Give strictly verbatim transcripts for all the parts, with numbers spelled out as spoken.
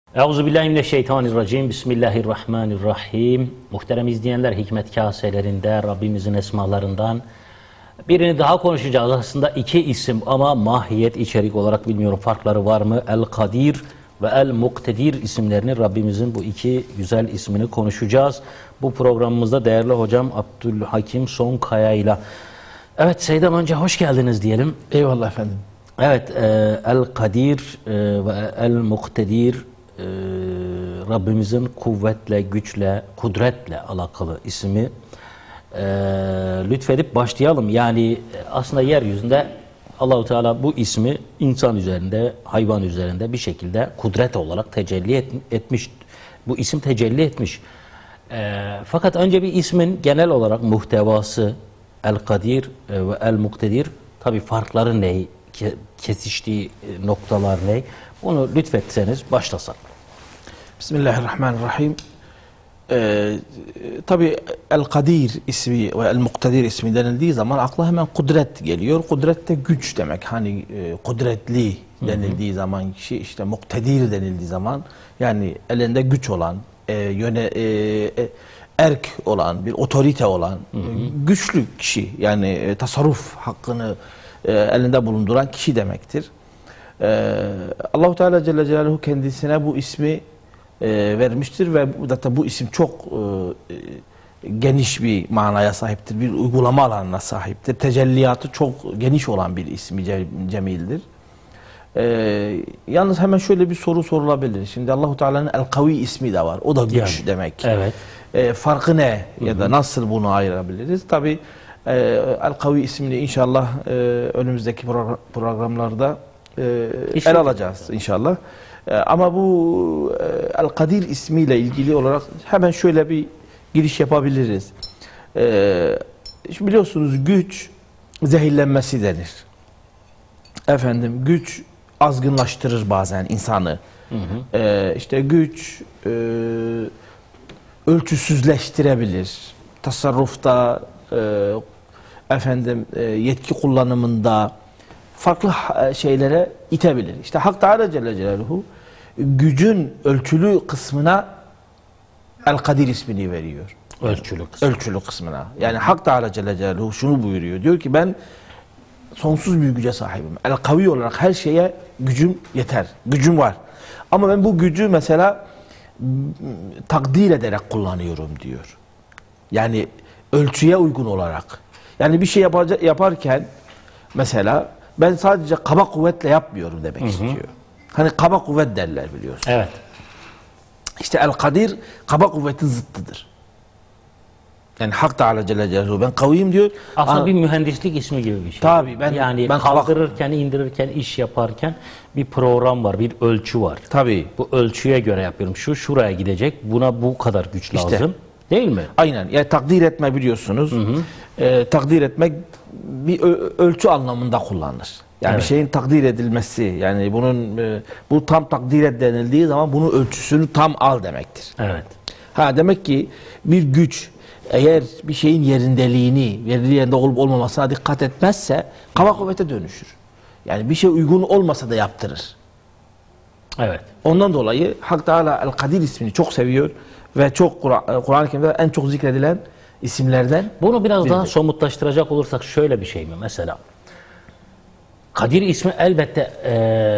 Euzubillahimineşşeytanirracim. Bismillahirrahmanirrahim. Muhterem izleyenler, Hikmet Kaselerinde Rabbimizin esmalarından birini daha konuşacağız. Aslında iki isim ama mahiyet, içerik olarak bilmiyorum farkları var mı? El-Kadir ve El-Muktedir isimlerini, Rabbimizin bu iki güzel ismini konuşacağız. Bu programımızda değerli hocam Abdülhakim Sonkaya ile. Evet Seydem, önce hoş geldiniz diyelim. Eyvallah efendim. Evet, e, El-Kadir e, ve El-Muktedir e, Rabbimizin kuvvetle, güçle, kudretle alakalı ismi. E, lütfedip başlayalım. Yani aslında yeryüzünde Allah-u Teala bu ismi insan üzerinde, hayvan üzerinde bir şekilde kudret olarak tecelli et, etmiş. Bu isim tecelli etmiş. E, fakat önce bir ismin genel olarak muhtevası, El-Kadir ve El-Muktedir, tabi farkları ne? Kesiştiği noktalar ne? Bunu lütfetseniz başlasak. Bismillahirrahmanirrahim. Ee, Tabi El-Kadir ismi ve El-Muktedir ismi denildiği zaman akla hemen kudret geliyor. Kudret de güç demek. Hani e, kudretli denildiği hı hı. zaman kişi, işte muktedir denildiği zaman yani elinde güç olan, e, yöne, e, e, erk olan, bir otorite olan, hı hı. güçlü kişi, yani e, tasarruf hakkını e, elinde bulunduran kişi demektir. E, Allah-u Teala Celle Celaluhu kendisine bu ismi E, vermiştir ve zaten bu isim çok e, geniş bir manaya sahiptir, bir uygulama alanına sahiptir. Tecelliyatı çok geniş olan bir ismi cemildir. E, yalnız hemen şöyle bir soru sorulabilir. Şimdi Allah-u Teala'nın El-Kavi ismi de var. O da güç yani, demek. Evet. E, farkı ne? Ya Hı-hı. da nasıl bunu ayırabiliriz? Tabi e, El-Kavi ismini inşallah e, önümüzdeki programlarda e, el alacağız inşallah. Ama bu El-Kadir ismiyle ilgili olarak hemen şöyle bir giriş yapabiliriz. Ee, şimdi biliyorsunuz güç zehirlenmesi denir. Efendim güç azgınlaştırır bazen insanı. Hı hı. Ee, işte güç e, ölçüsüzleştirebilir. Tasarrufta, e, efendim e, yetki kullanımında farklı şeylere itebilir. İşte Hak Teala Celle Celaluhu gücün ölçülü kısmına El-Kadir ismini veriyor. Ölçülü kısmı. Ölçülü kısmına. Yani Hak Teala Celle Celaluhu şunu buyuruyor. Diyor ki ben sonsuz bir güce sahibim. El-Kavi olarak her şeye gücüm yeter. Gücüm var. Ama ben bu gücü mesela takdir ederek kullanıyorum diyor. Yani ölçüye uygun olarak. Yani bir şey yapacak, yaparken mesela ben sadece kaba kuvvetle yapmıyorum demek hı hı. istiyor. Hani kaba kuvvet derler biliyorsun. Evet. İşte El-Kadir kaba kuvvetin zıttıdır. Yani Hak Teala Celle Celaluhu ben kaviyim diyor. Aslında Ana, bir mühendislik ismi gibi bir şey. Tabii ben yani ben kaldırırken, indirirken, iş yaparken bir program var, bir ölçü var. Tabii. Bu ölçüye göre yapıyorum. Şu şuraya gidecek. Buna bu kadar güç işte lazım. Değil mi? Aynen. Yani takdir etme biliyorsunuz. Hı hı. E, takdir etmek bir ölçü anlamında kullanılır. Yani evet. bir şeyin takdir edilmesi, yani bunun e, bu tam takdir et denildiği zaman bunun ölçüsünü tam al demektir. Evet. Ha demek ki bir güç eğer bir şeyin yerindeliğini, yerli yerinde olup olmamasına dikkat etmezse kaba kuvvete dönüşür. Yani bir şey uygun olmasa da yaptırır. Evet. Ondan dolayı Hak Teala El-Kadir ismini çok seviyor ve çok Kur'an-ı Kur Kerim'de en çok zikredilen isimlerden. Bunu biraz biridir. Daha somutlaştıracak olursak şöyle bir şey mi mesela? Kadir ismi elbette e,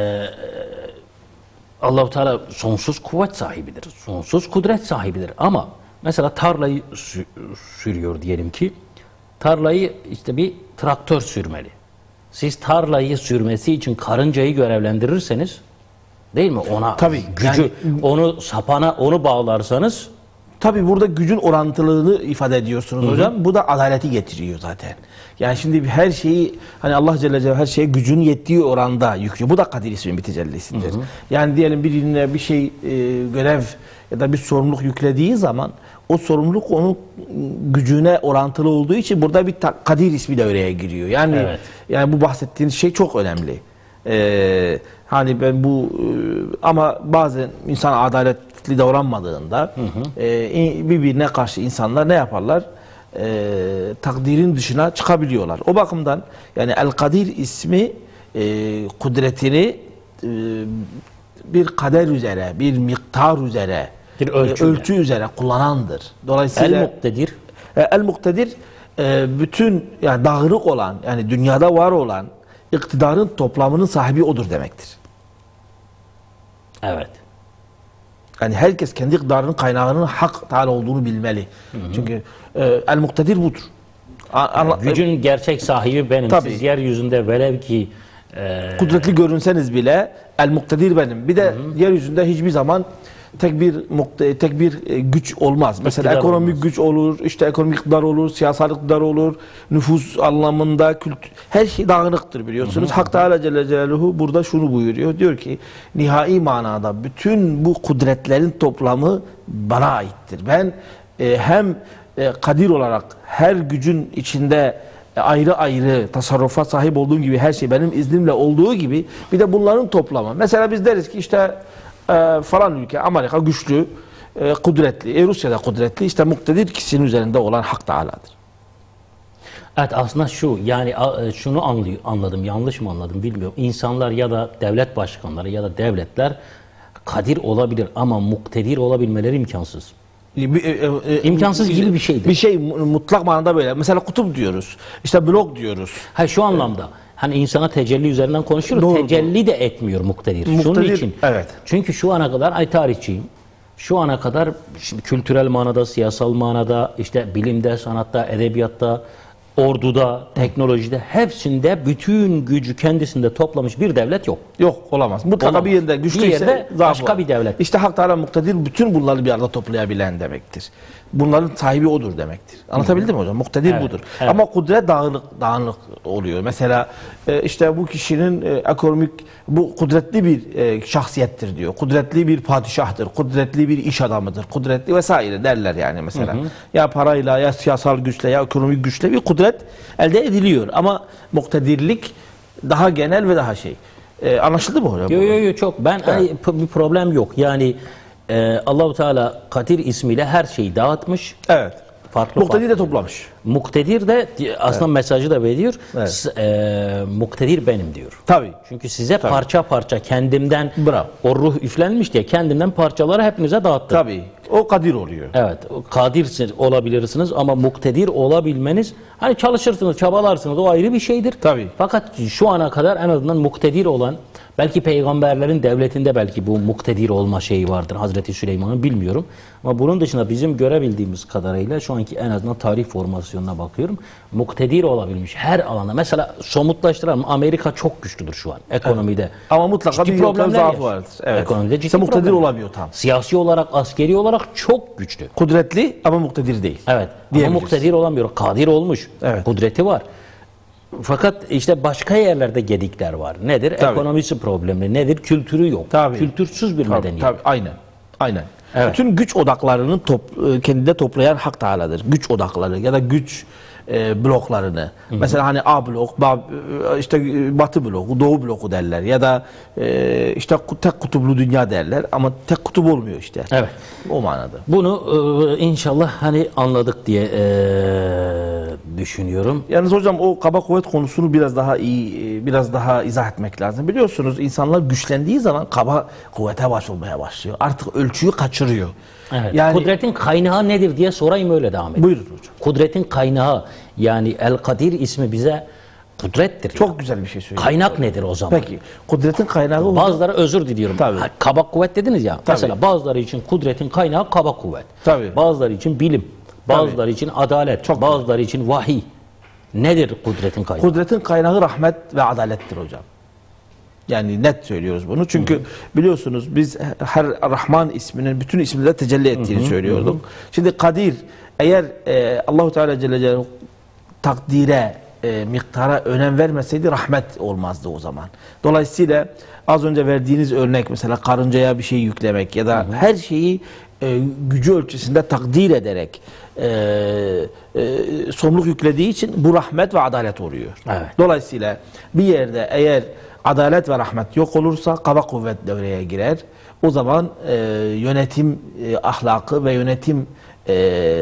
Allah-u Teala sonsuz kuvvet sahibidir, sonsuz kudret sahibidir. Ama mesela tarlayı sü sürüyor diyelim ki, tarlayı işte bir traktör sürmeli. Siz tarlayı sürmesi için karıncayı görevlendirirseniz, değil mi? Ona tabii, gücü, yani, onu sapana onu bağlarsanız. Tabii burada gücün orantılılığını ifade ediyorsunuz hı hı. hocam. Bu da adaleti getiriyor zaten. Yani şimdi her şeyi hani Allah Celle Celaluhu her şeye gücün yettiği oranda yüklüyor. Bu da Kadir isminin bir tecellisidir. Hı hı. Yani diyelim birine bir şey e, görev ya da bir sorumluluk yüklediği zaman o sorumluluk onun gücüne orantılı olduğu için burada bir Kadir ismi de oraya giriyor. Yani evet. yani bu bahsettiğiniz şey çok önemli. Ee, hani ben bu ama bazen insan adaletli davranmadığında hı hı. E, birbirine karşı insanlar ne yaparlar? E, takdirin dışına çıkabiliyorlar. O bakımdan yani El-Kadir ismi e, kudretini e, bir kader üzere, bir miktar üzere, Bir ölçü, e, ölçü üzere kullanandır. Dolayısıyla El-Muktedir. e, El-Muktedir e, bütün yani dağınık olan, yani dünyada var olan iktidarın toplamının sahibi odur demektir. Evet. Yani herkes kendi iktidarının kaynağının hak Teala olduğunu bilmeli. Hı hı. Çünkü e, El-Muktedir budur. Yani gücün gerçek sahibi benim. Tabii. Siz yeryüzünde velev ki e, kudretli görünseniz bile El-Muktedir benim. Bir de hı hı. yeryüzünde hiçbir zaman tek bir tek bir güç olmaz. Mesela İktidar ekonomik olmaz. güç olur, işte ekonomik iktidar olur, siyasal iktidar olur, nüfus anlamında kültür, her şey dağınıktır biliyorsunuz. Hı hı. Hak Teala Celle Celaluhu burada şunu buyuruyor. Diyor ki nihai manada bütün bu kudretlerin toplamı bana aittir. Ben e, hem e, kadir olarak her gücün içinde ayrı ayrı tasarrufa sahip olduğum gibi her şey benim iznimle olduğu gibi bir de bunların toplamı. Mesela biz deriz ki işte e, falan ülke Amerika güçlü, e, kudretli, e, Rusya da kudretli, işte muktedir ikisinin üzerinde olan Hak Teala'dır. Evet, aslında şu yani şunu anlıyor, anladım, yanlış mı anladım bilmiyorum. İnsanlar ya da devlet başkanları ya da devletler kadir olabilir ama muktedir olabilmeleri imkansız. İmkansız gibi bir şeydir. Bir şey mutlak manada böyle. Mesela kutup diyoruz. İşte blok diyoruz. Ha şu anlamda. Hani insana tecelli üzerinden konuşuyoruz. Doğru, tecelli de etmiyor muktedir. Muktedir, Şunun için. Evet. Çünkü şu ana kadar ay tarihçiyim. Şu ana kadar şimdi kültürel manada, siyasal manada, işte bilimde, sanatta, edebiyatta, orduda, teknolojide hepsinde bütün gücü kendisinde toplamış bir devlet yok. Yok, olamaz. Mutlaka Olamaz. bir yerinde güçlüyse bir yerde başka var. bir devlet. İşte Hak Teala muktedir bütün bunları bir arada toplayabilen demektir. Bunların sahibi odur demektir. Anlatabildim mi hocam? Muktedir Evet, budur. evet. Ama kudret dağınık dağınık oluyor. Mesela e, işte bu kişinin e, ekonomik bu kudretli bir e, şahsiyettir diyor. Kudretli bir padişahtır. Kudretli bir iş adamıdır. Kudretli vesaire derler yani mesela. Hı hı. Ya parayla ya siyasal güçle ya ekonomik güçle bir kudret elde ediliyor. Ama muktedirlik daha genel ve daha şey. Ee, anlaşıldı mı hocam? Yok yok yo, çok. Ben evet. ay, bir problem yok. Yani e, Allahu Teala Kadir ismiyle her şeyi dağıtmış. Evet. Farklı Muktedir farklı. de toplamış. Muktedir de aslında evet. mesajı da veriyor. Evet. E, muktedir benim diyor. Tabii. Çünkü size Tabii. parça parça kendimden Bravo. o ruh üflenmiş diye kendimden parçaları hepinize dağıttım. Tabii. O kadir oluyor. Evet. Kadir olabilirsiniz ama muktedir olabilmeniz hani çalışırsınız, çabalarsınız o ayrı bir şeydir. Tabii. Fakat şu ana kadar en azından muktedir olan belki peygamberlerin devletinde belki bu muktedir olma şeyi vardır. Hazreti Süleyman'ın bilmiyorum. Ama bunun dışında bizim görebildiğimiz kadarıyla şu anki en azından tarih formasyonuna bakıyorum. Muktedir olabilmiş her alanda. Mesela somutlaştıralım. Amerika çok güçlüdür şu an ekonomide. Evet. Ama mutlaka ciddi bir problemler zaafı vardır. Evet. Ekonomide ciddi İşte muktedir problem. olamıyor tam. Siyasi olarak, askeri olarak çok güçlü. Kudretli ama muktedir değil. Evet. Ama muktedir olamıyor. Kadir olmuş. Evet. Kudreti var. Fakat işte başka yerlerde gedikler var. Nedir? Tabii. Ekonomisi problemli. Nedir? Kültürü yok. Tabii. Kültürsüz bir tabii, medeniyet. Tabii. Aynen. Aynen. Evet. Bütün güç odaklarını top, kendinde toplayan Hak Teala'dır. Güç odakları ya da güç e, bloklarını. Hı hı. Mesela hani A blok, ba, işte Batı bloku, Doğu bloku derler ya da e, işte tek kutuplu dünya derler ama tek kutup olmuyor işte. Evet. O manada. Bunu e, inşallah hani anladık diye e, düşünüyorum. Yalnız hocam o kaba kuvvet konusunu biraz daha iyi, biraz daha izah etmek lazım. Biliyorsunuz insanlar güçlendiği zaman kaba kuvvete başvurmaya başlıyor. Artık ölçüyü kaçırıyor. Evet. Yani, kudretin kaynağı nedir diye sorayım öyle devam edin. Buyurun hocam. Kudretin kaynağı yani El-Kadir ismi bize kudrettir. Çok yani. güzel bir şey söylüyorsunuz. Kaynak nedir o zaman? Peki. Kudretin kaynağı... Bazıları özür diliyorum. Tabii. Kaba kuvvet dediniz ya. Tabii. Mesela bazıları için kudretin kaynağı kaba kuvvet. Tabii. Bazıları için bilim. Bazıları Tabii. için adalet. Çok bazıları güzel. için vahiy. Nedir kudretin kaynağı? Kudretin kaynağı rahmet ve adalettir hocam. Yani net söylüyoruz bunu. Çünkü hı hı. biliyorsunuz biz her Rahman isminin bütün isimlerde tecelli ettiğini hı hı. söylüyorduk. Hı hı. Şimdi Kadir eğer e, Allahu Teala Celle Celaluhu takdire, e, miktara önem vermeseydi rahmet olmazdı o zaman. Dolayısıyla az önce verdiğiniz örnek mesela karıncaya bir şey yüklemek ya da hı hı. her şeyi e, gücü ölçüsünde takdir ederek e, e, somluk yüklediği için bu rahmet ve adalet oluyor. Evet. Dolayısıyla bir yerde eğer adalet ve rahmet yok olursa kaba kuvvet devreye girer. O zaman e, yönetim e, ahlakı ve yönetim e,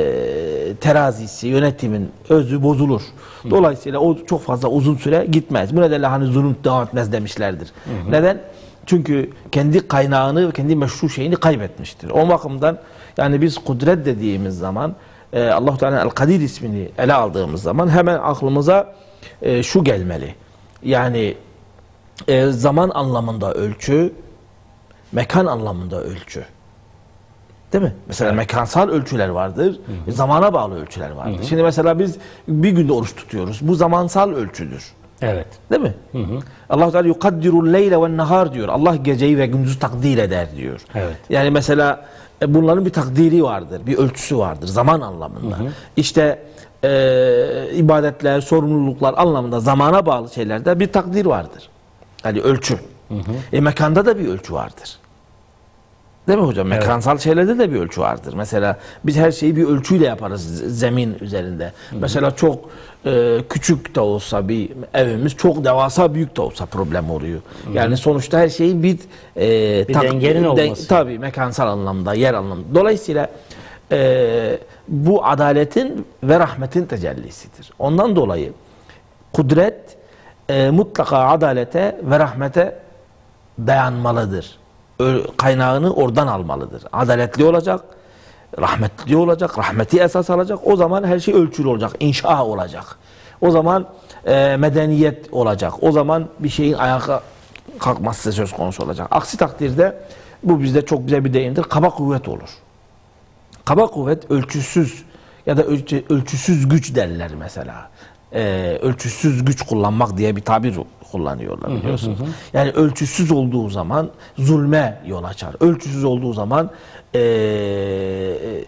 terazisi, yönetimin özü bozulur. Hı. Dolayısıyla o çok fazla uzun süre gitmez. Bu nedenle hani zulüm devam etmez demişlerdir. Hı hı. Neden? Çünkü kendi kaynağını, kendi meşru şeyini kaybetmiştir. O bakımdan yani biz kudret dediğimiz zaman e, Allah-u Teala El-Kadir ismini ele aldığımız zaman hemen aklımıza e, şu gelmeli. Yani e, zaman anlamında ölçü, mekan anlamında ölçü. Değil mi? Mesela evet. mekansal ölçüler vardır, hı hı. zamana bağlı ölçüler vardır. Hı hı. Şimdi mesela biz bir günde oruç tutuyoruz. Bu zamansal ölçüdür. Evet. Değil mi? Hı hı. Allah Teala yukaddirul leyle ve nahar diyor. Allah geceyi ve gündüzü takdir eder diyor. Evet. Yani mesela bunların bir takdiri vardır, bir ölçüsü vardır zaman anlamında. Hı hı. İşte e, ibadetler, sorumluluklar anlamında zamana bağlı şeylerde bir takdir vardır. Yani ölçü. Hı hı. E, mekanda da bir ölçü vardır. Değil mi hocam? Evet. Mekansal şeylerde de bir ölçü vardır. Mesela biz her şeyi bir ölçüyle yaparız zemin üzerinde. Hı hı. Mesela çok e, küçük de olsa bir evimiz, çok devasa büyük de olsa problem oluyor. Hı hı. Yani sonuçta her şeyin bir, e, bir dengenin olması. Tabii mekansal anlamda, yer anlamda. Dolayısıyla e, bu adaletin ve rahmetin tecellisidir. Ondan dolayı kudret e, mutlaka adalete ve rahmete dayanmalıdır. Kaynağını oradan almalıdır. Adaletli olacak, rahmetli olacak, rahmeti esas alacak. O zaman her şey ölçülü olacak, inşa olacak. O zaman e, medeniyet olacak. O zaman bir şeyin ayağa kalkması söz konusu olacak. Aksi takdirde bu bizde çok güzel bir deyimdir. Kaba kuvvet olur. Kaba kuvvet ölçüsüz ya da ölçü, ölçüsüz güç derler mesela. E, ölçüsüz güç kullanmak diye bir tabir kullanıyorlar biliyorsunuz. Hı hı hı. Yani ölçüsüz olduğu zaman zulme yol açar. Ölçüsüz olduğu zaman e, e,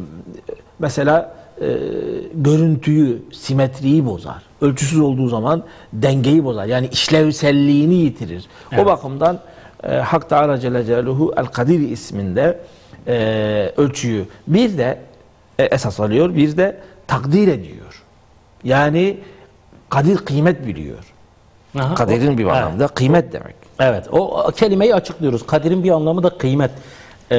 mesela e, görüntüyü, simetriyi bozar. Ölçüsüz olduğu zaman dengeyi bozar. Yani işlevselliğini yitirir. Evet. O bakımdan e, Hak Teala Celle Celaluhu El-Kadir isminde e, ölçüyü bir de e, esas alıyor, bir de takdir ediyor. Yani kadir kıymet biliyor. Aha, Kaderin o, bir anlamda evet, kıymet o, demek. Evet, o kelimeyi açıklıyoruz. Kaderin bir anlamı da kıymet. Ee,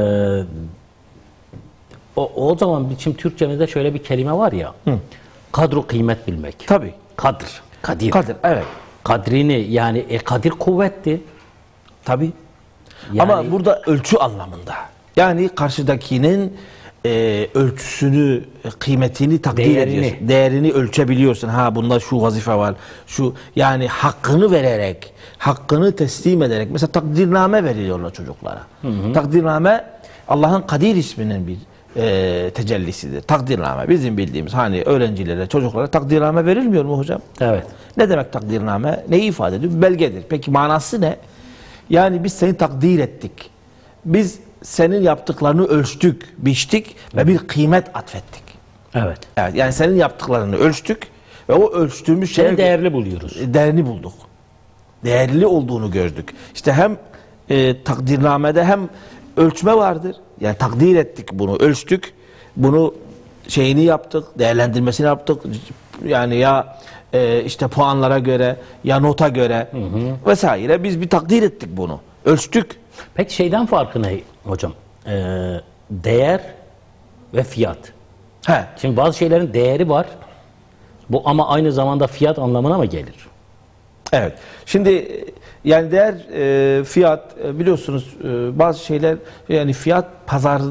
o, o zaman şimdi Türkçemizde şöyle bir kelime var ya. Hı. Kadru kıymet bilmek. Tabii. Kadir. Kadir. Kadir, evet. Kadrini yani e, kadir kuvvetti. Tabii. Yani, ama burada ölçü anlamında. Yani karşıdakinin e, ölçüsünü, kıymetini takdir değerini. ediyorsun. Değerini ölçebiliyorsun. Ha bunda şu vazife var. Şu yani hakkını vererek, hakkını teslim ederek. Mesela takdirname veriliyorlar çocuklara. Hı hı. Takdirname Allah'ın Kadir isminin bir e, tecellisidir. Takdirname bizim bildiğimiz hani öğrencilere, çocuklara takdirname verilmiyor mu hocam? Evet. Ne demek takdirname? Neyi ifade ediyor? Belgedir. Peki manası ne? Yani biz seni takdir ettik. Biz senin yaptıklarını ölçtük, biçtik ve bir kıymet atfettik. Evet. Evet. Yani senin yaptıklarını ölçtük ve o ölçtüğümüz şeyi değerli buluyoruz. Değerini bulduk. Değerli olduğunu gördük. İşte hem e, takdirnamede hem ölçme vardır. Yani takdir ettik bunu, ölçtük. Bunu şeyini yaptık, değerlendirmesini yaptık. Yani ya e, işte puanlara göre ya nota göre hı hı. vesaire biz bir takdir ettik bunu. Ölçtük. Peki şeyden farkı ne hocam? Ee, değer ve fiyat. He. Şimdi bazı şeylerin değeri var. Bu ama aynı zamanda fiyat anlamına mı gelir? Evet. Şimdi yani değer, e, fiyat e, biliyorsunuz e, bazı şeyler yani fiyat pazar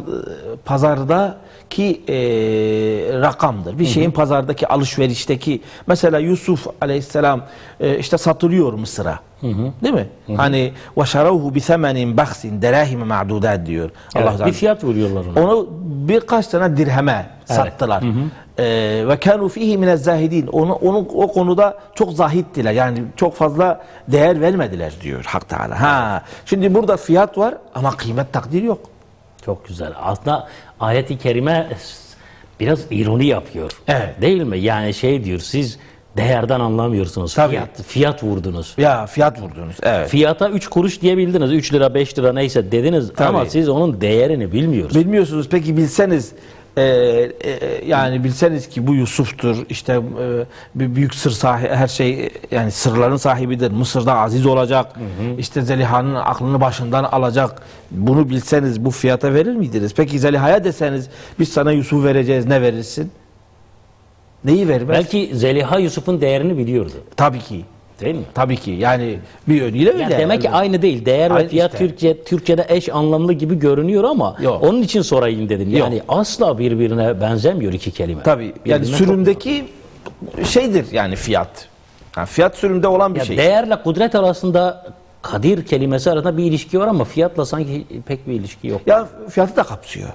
pazardaki e, rakamdır. Bir şeyin hı hı. pazardaki alışverişteki mesela Yusuf Aleyhisselam e, işte satılıyor Mısır'a. Hı hı. Değil mi? Hı hı. Hani وَشَرَوْهُ بِثَمَنٍ بَخْسٍ دَرَاهِمَ مَعْدُودَاتٍ diyor. Evet, Allah bir fiyat vuruyorlar ona. Onu birkaç tane dirheme evet. sattılar. Hı hı. Ve kanu fihi minez zahidin. Onu onun o konuda çok zahittiler. Yani çok fazla değer vermediler diyor Hak Teala. Ha. Şimdi burada fiyat var ama kıymet takdir yok. Çok güzel. Aslında ayet-i kerime biraz ironi yapıyor. Evet. Değil mi? Yani şey diyor siz değerden anlamıyorsunuz. Tabii. Fiyat, fiyat vurdunuz. Ya fiyat vurdunuz. Evet. Fiyata üç kuruş diyebildiniz. üç lira, beş lira neyse dediniz. Tabii. Ama siz onun değerini bilmiyorsunuz. Bilmiyorsunuz. Peki bilseniz Ee, e, yani bilseniz ki bu Yusuf'tur işte e, bir büyük sır sahibi, her şey yani sırların sahibidir, Mısır'da aziz olacak, hı hı. işte Zeliha'nın aklını başından alacak, bunu bilseniz bu fiyata verir miydiniz? Peki Zeliha'ya deseniz biz sana Yusuf vereceğiz, ne verirsin? Neyi vermez? Belki Zeliha Yusuf'un değerini biliyordu. Tabii ki. Değil mi? Tabii ki. Yani bir yönüyle öyle. Yani demek ki aynı değil. Değer Aynı ve fiyat işte. Türkçe, Türkçe'de eş anlamlı gibi görünüyor ama Yok. onun için sorayım dedim. Yani Yok. asla birbirine benzemiyor iki kelime. Tabii. Yani Birbirine çok- sürümdeki şeydir yani fiyat. Yani fiyat sürümde olan bir Ya şey. değerle kudret arasında kadir kelimesi arasında bir ilişki var ama fiyatla sanki pek bir ilişki yok. Ya fiyatı da kapsıyor.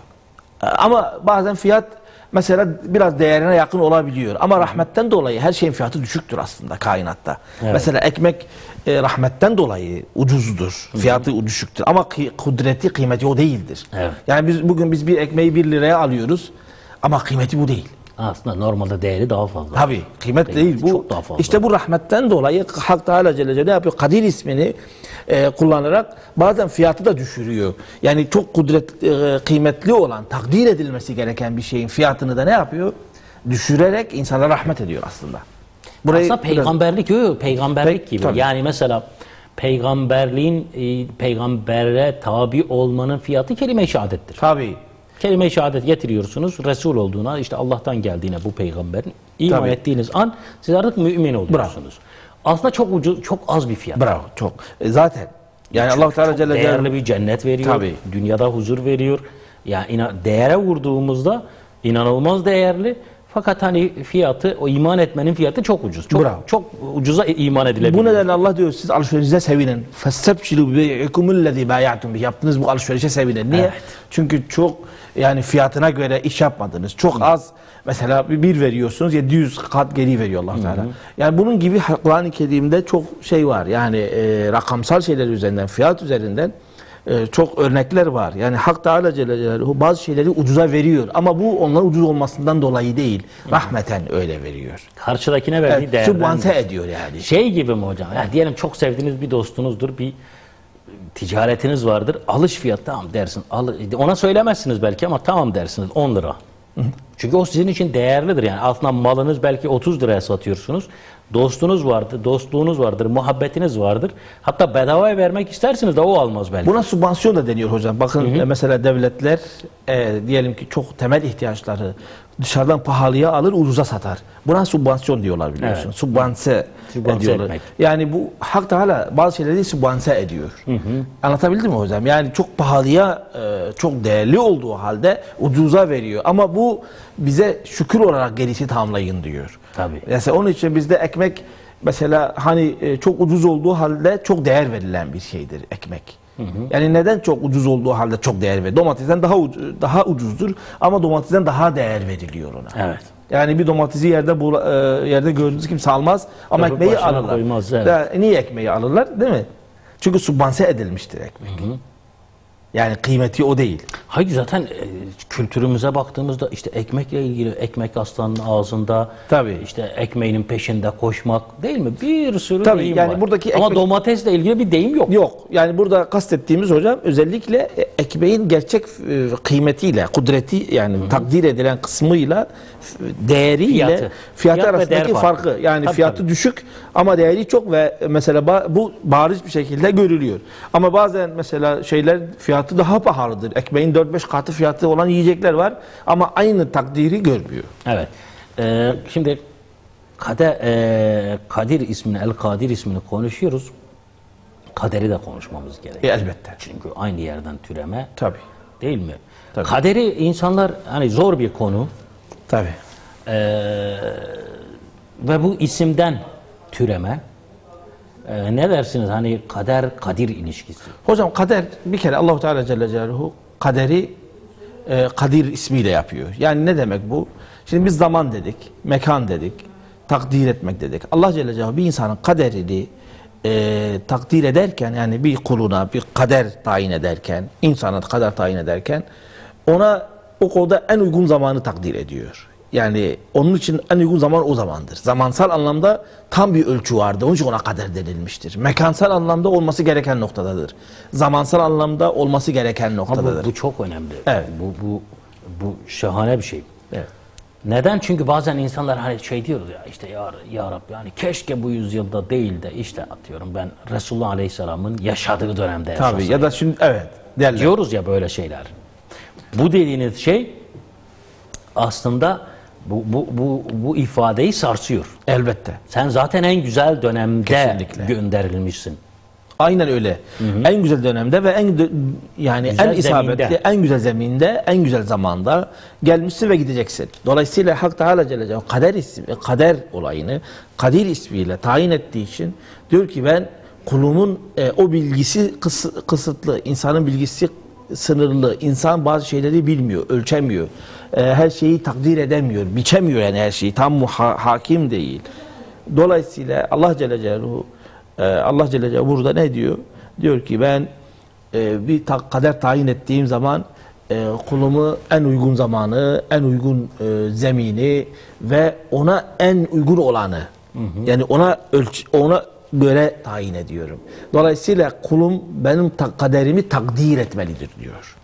Ama bazen fiyat mesela biraz değerine yakın olabiliyor. Ama rahmetten dolayı her şeyin fiyatı düşüktür aslında kainatta. Evet. Mesela ekmek e, rahmetten dolayı ucuzdur. Fiyatı düşüktür. Ama kı- kudreti, kıymeti o değildir. Evet. Yani biz bugün biz bir ekmeği bir liraya alıyoruz ama kıymeti bu değil. Aslında normalde değeri daha fazla. Tabii kıymet Kıymeti değil bu. çok daha fazla. İşte bu rahmetten dolayı Hak Teala Celle Celaluhu ne yapıyor? Kadir ismini e, kullanarak bazen fiyatı da düşürüyor. Yani çok kudret e, kıymetli olan, takdir edilmesi gereken bir şeyin fiyatını da ne yapıyor? Düşürerek insana rahmet ediyor aslında. Aslında biraz- peygamberlik yok, peygamberlik Pek- gibi. tabii. Yani mesela peygamberliğin e, peygambere tabi olmanın fiyatı kelime-i şehadettir. Tabii. Kelime-i şehadet getiriyorsunuz. Resul olduğuna, işte Allah'tan geldiğine bu peygamberin iman Tabii. ettiğiniz an siz artık mümin oluyorsunuz. Aslında çok ucuz, çok az bir fiyat. Bravo. Çok. E, zaten yani Allah Teala Çok Celle değerli Celaluhu bir cennet veriyor. Tabii. Dünyada huzur veriyor. Yani inan- değere vurduğumuzda inanılmaz değerli. Fakat hani fiyatı, o iman etmenin fiyatı çok ucuz. Çok Bravo. çok ucuza iman edilebilir. bu nedenle Allah diyor siz alışverişe sevinin. Festabşiru bi bey'ikumüllezî bâya'tum bih. Yaptığınız bu alışverişe sevinin. Niye? Evet. Çünkü çok yani fiyatına göre iş yapmadınız. Çok az mesela bir bir veriyorsunuz yedi yüz kat geri veriyor Allah Teala. Yani bunun gibi Kur'an-ı Kerim'de çok şey var. Yani e, rakamsal şeyler üzerinden, fiyat üzerinden e, çok örnekler var. Yani Hak Teala Celle Celaluhu bazı şeyleri ucuza veriyor ama bu onların ucuz olmasından dolayı değil. Rahmeten öyle veriyor. Karşıdakine verdiği Evet, değerden. sübvanse ediyor yani. Şey gibi mi hocam? Yani diyelim çok sevdiğiniz bir dostunuzdur, bir ticaretiniz vardır. Alış fiyatı tamam dersin. Al, ona söylemezsiniz belki ama tamam dersiniz on lira. Çünkü o sizin için değerlidir. Yani aslında malınız belki otuz liraya satıyorsunuz. Dostunuz vardır, dostluğunuz vardır, muhabbetiniz vardır. Hatta bedavaya vermek istersiniz de o almaz belki. Buna sübvansiyon da deniyor hocam. Bakın e, mesela devletler e, diyelim ki çok temel ihtiyaçları dışarıdan pahalıya alır ucuza satar. Buna sübvansiyon diyorlar biliyorsun. Evet. Sübvanse Sübvanse ediyorlar. etmek. Yani bu Hak Teala bazı şeyleri sübvanse ediyor. Anlatabildim mi hocam? Yani çok pahalıya e, çok değerli olduğu halde ucuza veriyor. Ama bu bize şükür olarak gerisi tamamlayın diyor. Tabii. Mesela onun için bizde ekmek mesela hani e, çok ucuz olduğu halde çok değer verilen bir şeydir ekmek. Yani neden çok ucuz olduğu halde çok değer verilir? Domatesten daha ucu- daha ucuzdur ama domatesten daha değer veriliyor ona. Evet. Yani bir domatesi yerde bul, e, yerde gördüğünüz kimse almaz ama Tabii ekmeği başına alırlar. koymaz, evet. Ya, niye ekmeği alırlar? Değil mi? Çünkü sübvanse edilmiştir ekmek. Yani kıymeti o değil. Hayır zaten e, kültürümüze baktığımızda işte ekmekle ilgili ekmek aslanın ağzında, Tabii. işte ekmeğinin peşinde koşmak değil mi? Bir sürü Tabii, deyim yani var. buradaki Ama ekmek- domatesle ilgili bir deyim yok. Yok. Yani burada kastettiğimiz hocam özellikle e, ekmeğin gerçek e, kıymetiyle, kudreti yani takdir edilen kısmıyla f- değeriyle Fiyatı. fiyatı, Fiyat ve arasındaki değer farkı. farkı. Yani Tabii, fiyatı tabii. düşük ama değeri çok ve mesela ba- bu bariz bir şekilde görülüyor. Ama bazen mesela şeyler fiyatı daha pahalıdır. Ekmeğin dört beş katı fiyatı olan yiyecekler var ama aynı takdiri görmüyor. Evet. Ee, şimdi Kader, e, Kadir ismini, El Kadir ismini konuşuyoruz. Kaderi de konuşmamız E, gerekiyor. elbette. Çünkü aynı yerden türeme Tabii. değil mi? Tabii. Kaderi insanlar hani zor bir konu. Tabii. Ee, ve bu isimden türeme. Ee, ne dersiniz hani kader kadir ilişkisi? Hocam kader bir kere Allahu Teala Celle Celaluhu kaderi e, Kadir ismiyle yapıyor. Yani ne demek bu? Şimdi biz zaman dedik, mekan dedik, takdir etmek dedik. Allah Celle Celaluhu bir insanın kaderini e, takdir ederken yani bir kuluna bir kader tayin ederken, insana kader tayin ederken ona o konuda en uygun zamanı takdir ediyor. Yani onun için en uygun zaman o zamandır. Zamansal anlamda tam bir ölçü vardı. Onun için ona kader denilmiştir. Mekansal anlamda olması gereken noktadadır. Zamansal anlamda olması gereken Ha, noktadadır. bu, bu çok önemli. Evet. Bu, bu, bu şahane bir şey. Evet. Neden? Çünkü bazen insanlar hani şey diyoruz ya işte ya, ya Rabbi yani keşke bu yüzyılda değil de işte atıyorum ben Resulullah Aleyhisselam'ın yaşadığı dönemde yaşasaydım. Tabii ya da şimdi evet derler. Diyoruz ya böyle şeyler. Bu dediğiniz şey aslında Bu, bu, bu, bu ifadeyi sarsıyor. Elbette. Sen zaten en güzel dönemde Kesinlikle. gönderilmişsin. Aynen öyle. Hı hı. En güzel dönemde ve en dö- yani Güzel en isabetli, zeminde. en güzel zeminde, en güzel zamanda gelmişsin ve gideceksin. Dolayısıyla Hak Teala Celle Celaluhu kader ismi, kader olayını Kadir ismiyle tayin ettiği için diyor ki ben kulumun e, o bilgisi kıs- kısıtlı, insanın bilgisi sınırlı, insan bazı şeyleri bilmiyor, ölçemiyor, e, her şeyi takdir edemiyor, biçemiyor yani her şeyi, tam muha- hakim değil. Dolayısıyla Allah Celle Celaluhu Allah Celle Celaluhu burada ne diyor? Diyor ki ben e, bir ta kader tayin ettiğim zaman e, kulumu en uygun zamanı, en uygun e, zemini ve ona en uygun olanı, hı hı. yani ona ölç ona göre tayin ediyorum. Dolayısıyla kulum benim ta kaderimi takdir etmelidir diyor.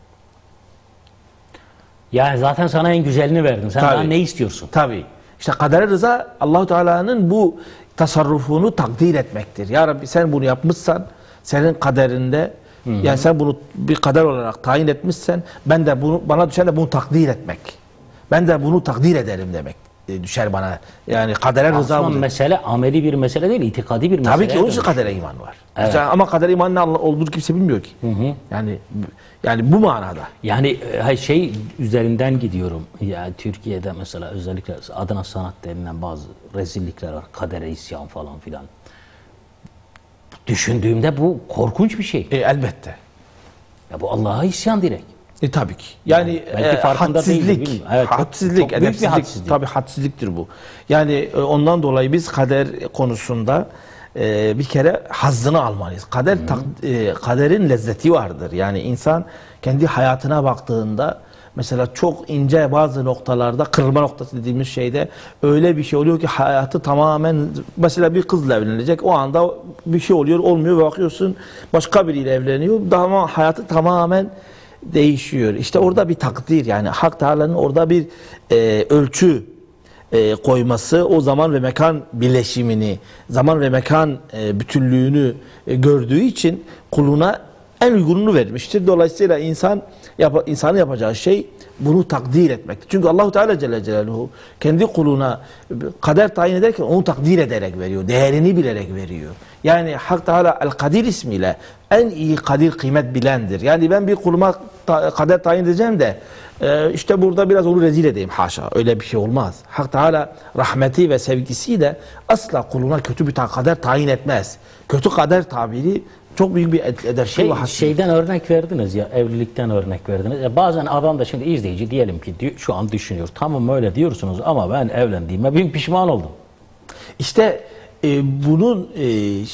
Yani zaten sana en güzelini verdim. Sen Tabii. daha ne istiyorsun? Tabii. İşte kader rıza Allah-u Teala'nın bu tasarrufunu takdir etmektir. Ya Rabbi sen bunu yapmışsan senin kaderinde, hı hı. yani sen bunu bir kader olarak tayin etmişsen ben de bunu, bana düşen de bunu takdir etmek. Ben de bunu takdir ederim demek e, düşer bana. Yani kadere rıza Aslında budur. mesele ameli bir mesele değil, itikadi bir mesele. Tabii ki onun için kadere iman var. Evet. İşte ama kadere iman ne olduğunu kimse bilmiyor ki. Hı hı. Yani yani bu manada. Yani e, şey üzerinden gidiyorum. Yani Türkiye'de mesela özellikle Adana Sanat denilen bazı rezillikler var. Kadere isyan falan filan. Düşündüğümde bu korkunç bir şey. E, elbette. Ya bu Allah'a isyan direkt. E tabii ki. Yani, yani e, hadsizlik, değildir, evet, hadsizlik, çok, çok büyük bir hadsizlik. Tabii hadsizliktir bu. Yani e, ondan dolayı biz kader konusunda e, bir kere hazzını almalıyız. Kader tak, e, kaderin lezzeti vardır. Yani insan kendi hayatına baktığında mesela çok ince bazı noktalarda kırılma noktası dediğimiz şeyde öyle bir şey oluyor ki hayatı tamamen, mesela bir kızla evlenecek, o anda bir şey oluyor, olmuyor ve bakıyorsun başka biriyle evleniyor. Daha hayatı tamamen değişiyor. İşte orada bir takdir, yani Hak Teala'nın orada bir e, ölçü e, koyması, o zaman ve mekan birleşimini, zaman ve mekan e, bütünlüğünü e, gördüğü için kuluna en uygununu vermiştir. Dolayısıyla insan yap, insanın yapacağı şey bunu takdir etmektir. Çünkü Allahu Teala Celle Celaluhu kendi kuluna kader tayin ederken onu takdir ederek veriyor. Değerini bilerek veriyor. Yani Hak Teala El-Kadir ismiyle en iyi kadir, kıymet bilendir. Yani ben bir kuluma ta kader tayin edeceğim de e, işte burada biraz onu rezil edeyim. Haşa. Öyle bir şey olmaz. Hak Teala rahmeti ve sevgisiyle asla kuluna kötü bir kader tayin etmez. Kötü kader tabiri çok büyük bir edep şey, ve hassizlik. Şeyden örnek verdiniz ya, evlilikten örnek verdiniz. Ya bazen adam da şimdi izleyici diyelim ki şu an düşünüyor. Tamam öyle diyorsunuz ama ben evlendiğime bin pişman oldum. İşte e, bunun e,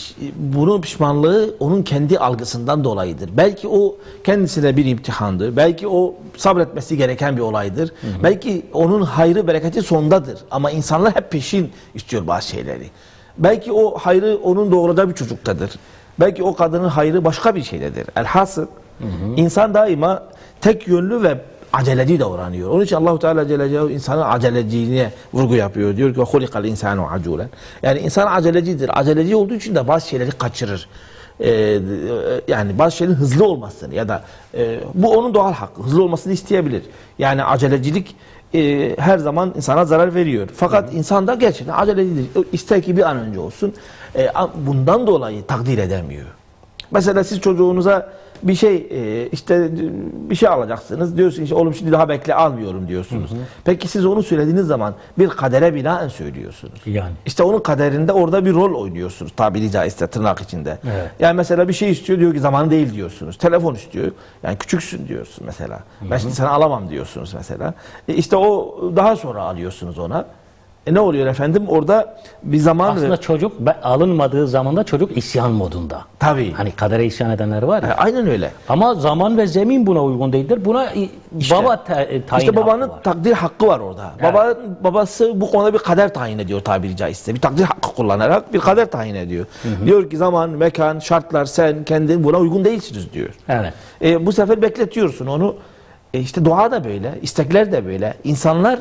bunun pişmanlığı onun kendi algısından dolayıdır. Belki o kendisine bir imtihandır. Belki o sabretmesi gereken bir olaydır. Hı hı. Belki onun hayrı, bereketi sondadır. Ama insanlar hep peşin istiyor bazı şeyleri. Belki o hayrı onun doğuracağı bir çocuktadır. Belki o kadının hayrı başka bir şeydedir. Elhasıl hı hı. insan daima tek yönlü ve aceleci davranıyor. Onun için Allahu Teala Celle Celaluhu insanın aceleciliğine vurgu yapıyor. Diyor ki hulikal insanu aculen. Yani insan acelecidir. Aceleci olduğu için de bazı şeyleri kaçırır. Ee, yani bazı şeylerin hızlı olmasını ya da e, bu onun doğal hakkı. Hızlı olmasını isteyebilir. Yani acelecilik e, her zaman insana zarar veriyor. Fakat hı hı. insan da gerçekten acelecidir. İster ki bir an önce olsun. E, bundan dolayı takdir edemiyor. Mesela siz çocuğunuza bir şey e, işte bir şey alacaksınız. Diyorsunuz işte oğlum şimdi daha bekle, almıyorum diyorsunuz. Hı hı. Peki siz onu söylediğiniz zaman bir kadere binaen söylüyorsunuz. Yani. İşte onun kaderinde orada bir rol oynuyorsunuz tabiri caizse, tırnak içinde. Evet. Yani mesela bir şey istiyor, diyor ki zamanı değil diyorsunuz. Telefon istiyor. Yani küçüksün diyorsun mesela. Hı hı. Ben şimdi sana alamam diyorsunuz mesela. E işte o daha sonra alıyorsunuz ona. E ne oluyor efendim? Orada bir zaman... Aslında ve... çocuk alınmadığı zaman da çocuk isyan modunda. Tabii. Hani kadere isyan edenler var ya. E, aynen öyle. Ama zaman ve zemin buna uygun değildir. Buna işte, baba tayin İşte babanın var. takdir hakkı var orada. Evet. Baba, babası bu konuda bir kader tayin ediyor tabiri caizse. Bir takdir hakkı kullanarak bir kader tayin ediyor. Hı hı. Diyor ki zaman, mekan, şartlar, sen kendin buna uygun değilsiniz diyor. Evet. E, bu sefer bekletiyorsun onu. E, işte dua da böyle, istekler de böyle. İnsanlar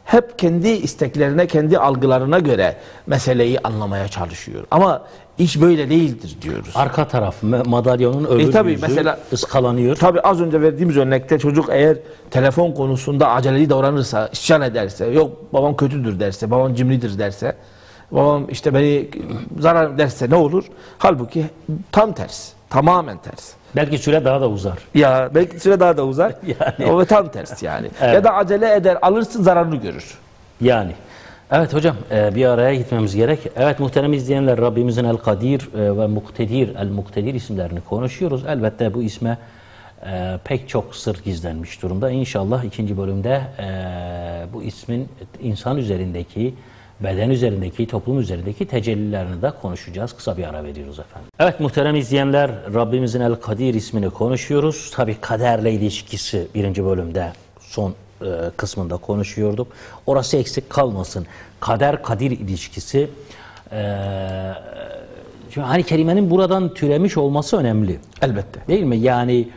hep kendi isteklerine, kendi algılarına göre meseleyi anlamaya çalışıyor. Ama iş böyle değildir diyoruz. Arka taraf, madalyonun öbür E tabii, yüzü mesela ıskalanıyor. Tabii az önce verdiğimiz örnekte çocuk eğer telefon konusunda aceleli davranırsa, isyan ederse, yok babam kötüdür derse, babam cimridir derse, babam işte beni zarar derse ne olur? Halbuki tam ters, tamamen ters. Belki süre daha da uzar. Ya belki süre daha da uzar. Yani. O tam ters yani. Evet. Ya da acele eder, alırsın zararını görür. Yani. Evet hocam, e, bir araya gitmemiz gerek. Evet muhterem izleyenler, Rabbimizin El-Kadir e, ve Muktedir, El-Muktedir isimlerini konuşuyoruz. Elbette bu isme e, pek çok sır gizlenmiş durumda. İnşallah ikinci bölümde e, bu ismin insan üzerindeki, beden üzerindeki, toplum üzerindeki tecellilerini de konuşacağız. Kısa bir ara veriyoruz efendim. Evet muhterem izleyenler, Rabbimizin El-Kadir ismini konuşuyoruz. Tabii kaderle ilişkisi birinci bölümde son e, kısmında konuşuyorduk. Orası eksik kalmasın. Kader-kadir ilişkisi e, şimdi hani kelimenin buradan türemiş olması önemli. Elbette. Değil mi? Yani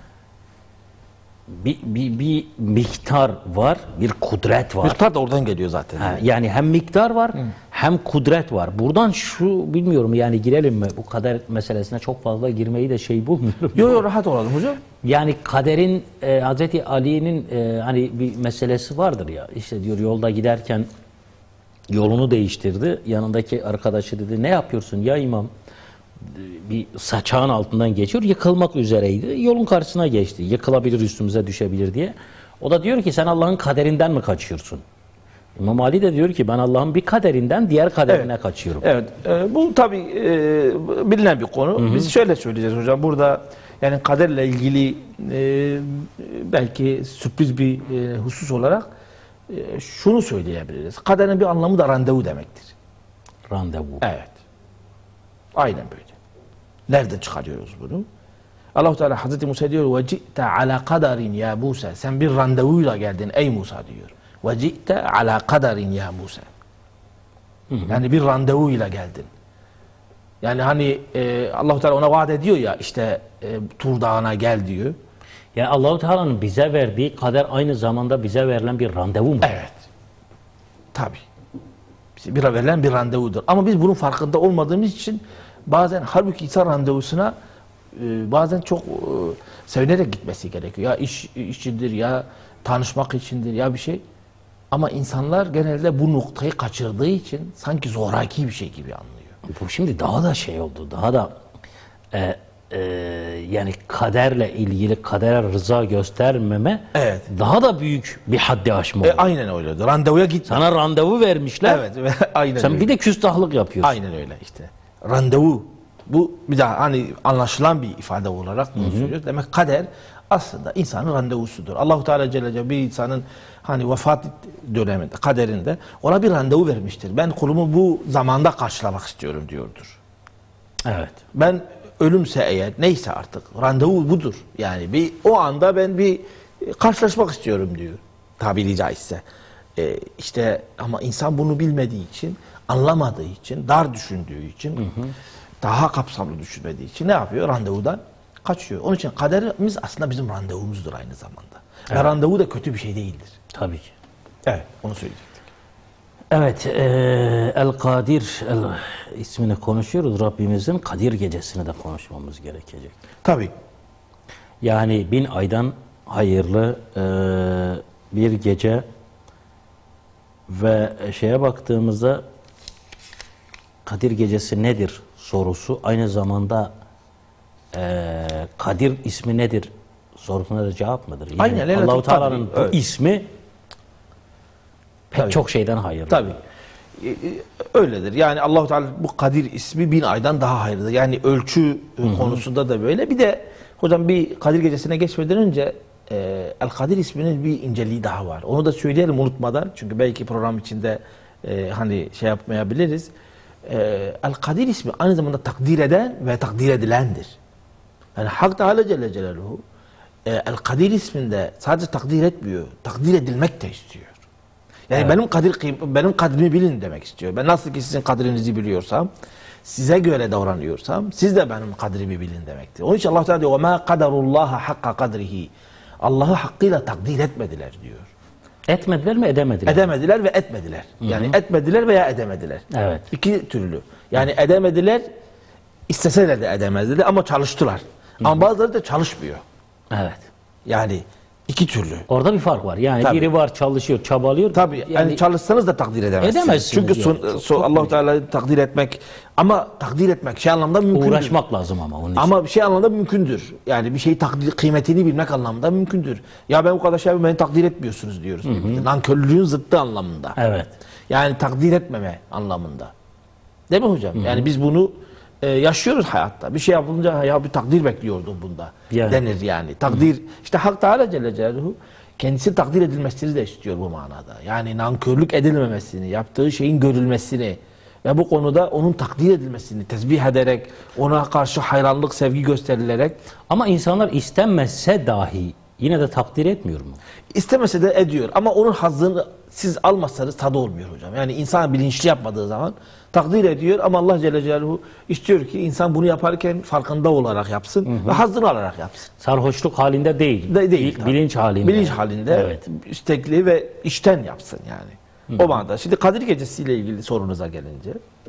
bir, bir, bir miktar var, bir kudret var. Miktar da oradan geliyor zaten. Ha, yani hem miktar var hem kudret var. Buradan şu bilmiyorum yani girelim mi? Bu kader meselesine çok fazla girmeyi de şey bulmuyorum. Yok yok rahat olalım hocam. Yani kaderin e, Hazreti Ali'nin e, hani bir meselesi vardır ya. İşte diyor yolda giderken yolunu değiştirdi. Yanındaki arkadaşı dedi ne yapıyorsun ya imam? Bir saçağın altından geçiyor. Yıkılmak üzereydi. Yolun karşısına geçti. Yıkılabilir, üstümüze düşebilir diye. O da diyor ki sen Allah'ın kaderinden mi kaçıyorsun? İmam Ali de diyor ki ben Allah'ın bir kaderinden diğer kaderine Evet. kaçıyorum. Evet. E, bu tabii e, bilinen bir konu. Hı hı. Biz şöyle söyleyeceğiz hocam. Burada yani kaderle ilgili e, belki sürpriz bir e, husus olarak e, şunu söyleyebiliriz. Kaderin bir anlamı da randevu demektir. Randevu. Evet. Aynen böyle. Nereden çıkarıyoruz bunu? Allah-u Teala Hazreti Musa diyor ve ci'te ala kadarin ya Musa. Sen bir randevuyla geldin ey Musa diyor. Ve ci'te ala kadarin ya Musa. Hı hı. Yani bir randevuyla geldin. Yani hani e, Allah-u Teala ona vaat ediyor ya işte e, Tur Dağı'na gel diyor. Yani Allah-u Teala'nın bize verdiği kader aynı zamanda bize verilen bir randevu mu? Evet. Tabii. Bize bir verilen bir randevudur. Ama biz bunun farkında olmadığımız için bazen halbuki insan randevusuna e, bazen çok e, sevinerek gitmesi gerekiyor. Ya iş içindir ya tanışmak içindir ya bir şey. Ama insanlar genelde bu noktayı kaçırdığı için sanki zoraki bir şey gibi anlıyor. Bu şimdi daha da şey oldu. Daha da e, e, yani kaderle ilgili kadere rıza göstermeme evet. daha da büyük bir haddi aşma oldu. E, aynen öyle. Randevuya git. Sana randevu vermişler. Evet. Aynen Sen öyle. bir de küstahlık yapıyorsun. Aynen öyle işte. Randevu. Bu bir daha hani anlaşılan bir ifade olarak bunu söylüyoruz. Demek kader aslında insanın randevusudur. Allah-u Teala Celle Celle bir insanın hani vefat döneminde, kaderinde ona bir randevu vermiştir. Ben kulumu bu zamanda karşılamak istiyorum diyordur. Evet. Ben ölümse eğer neyse artık randevu budur. Yani bir o anda ben bir karşılaşmak istiyorum diyor. Tabiri caizse. Ee, işte ama insan bunu bilmediği için, anlamadığı için, dar düşündüğü için, hı hı. daha kapsamlı düşünmediği için ne yapıyor? Randevudan kaçıyor. Onun için kaderimiz aslında bizim randevumuzdur aynı zamanda. Evet. Ve randevu da kötü bir şey değildir. Tabii ki. Evet, onu söyleyecektik. Evet, e, El-Kadir El ismini konuşuyoruz. Rabbimizin Kadir gecesini de konuşmamız gerekecek. Tabii. Yani bin aydan hayırlı e, bir gece ve şeye baktığımızda Kadir gecesi nedir sorusu aynı zamanda e, Kadir ismi nedir sorusuna da cevap mıdır? Yani aynen. Allah-u Teala'nın bu evet. ismi pek tabii. çok şeyden hayırlı. Tabii. Öyledir. Yani Allah-u Teala bu Kadir ismi bin aydan daha hayırlıdır. Yani ölçü Hı-hı. konusunda da böyle. Bir de hocam bir Kadir gecesine geçmeden önce e, El-Kadir isminin bir inceliği daha var. Onu da söyleyelim unutmadan. Çünkü belki program içinde e, hani şey yapmayabiliriz. E, El-Kadir ismi aynı zamanda takdir eden ve takdir edilendir. Yani Hak Teala Celle Celaluhu e, El-Kadir isminde sadece takdir etmiyor. Takdir edilmek de istiyor. Yani evet. benim kadir benim kadrimi bilin demek istiyor. Ben nasıl ki sizin kadrinizi biliyorsam, size göre davranıyorsam, siz de benim kadrimi bilin demektir. Onun için Allah Teala diyor: "Ma kadarullaha hakka kadrihi." Allah'ı hakkıyla takdir etmediler diyor. Etmediler mi, edemediler? Edemediler ve etmediler. Yani etmediler veya edemediler. Evet. İki türlü. Yani edemediler, isteseler de edemezdiler ama çalıştılar. Ama bazıları da çalışmıyor. Evet. Yani iki türlü. Orada bir fark var. Yani Tabii. biri var çalışıyor, çabalıyor. Tabii yani, yani çalışsanız da takdir edemezsiniz. Edemezsiniz Çünkü yani. son, Çok- son, çok Allah-u önemli. Teala'yı takdir etmek ama takdir etmek şey anlamda mümkündür. Uğraşmak lazım ama onun için. Ama bir şey anlamda mümkündür. Yani bir şeyi takdir, kıymetini bilmek anlamında mümkündür. Ya ben bu kadar şey yapıyorum, beni takdir etmiyorsunuz diyoruz. Nankörlüğün zıttı anlamında. Evet. Yani takdir etmeme anlamında. Değil mi hocam? Yani biz bunu e, yaşıyoruz hayatta. Bir şey yapılınca ya bir takdir bekliyordum bunda Yani. denir yani. Takdir, işte Hak Teala Celle Celaluhu kendisi takdir edilmesini de istiyor bu manada. Yani nankörlük edilmemesini, yaptığı şeyin görülmesini ve bu konuda onun takdir edilmesini tesbih ederek, ona karşı hayranlık, sevgi gösterilerek, Ama insanlar istenmezse dahi yine de takdir etmiyor mu? istemese de ediyor. Ama onun hazzını siz almazsanız tadı olmuyor hocam. Yani insan bilinçli yapmadığı zaman takdir ediyor ama Allah Celle Celaluhu istiyor ki insan bunu yaparken farkında olarak yapsın ve hazzını alarak yapsın. Sarhoşluk halinde değil. De, değil Bil- tabii. bilinç halinde. Bilinç halinde, Evet. istekli ve işten yapsın yani. O manada. Şimdi Kadir Gecesi'yle ilgili sorunuza gelince,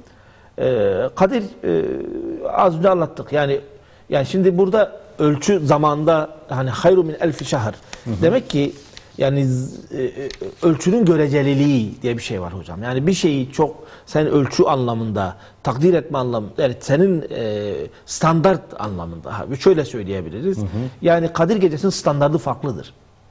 e, Kadir e, az önce anlattık. Yani yani şimdi burada ölçü zamanda hani hayru min elfi şahr. Demek ki yani z- e, e, ölçünün göreceliliği diye bir şey var hocam. Yani bir şeyi çok sen ölçü anlamında, takdir etme anlamında, yani senin e, standart anlamında. Ha, şöyle söyleyebiliriz. Yani Kadir Gecesi'nin standardı farklıdır.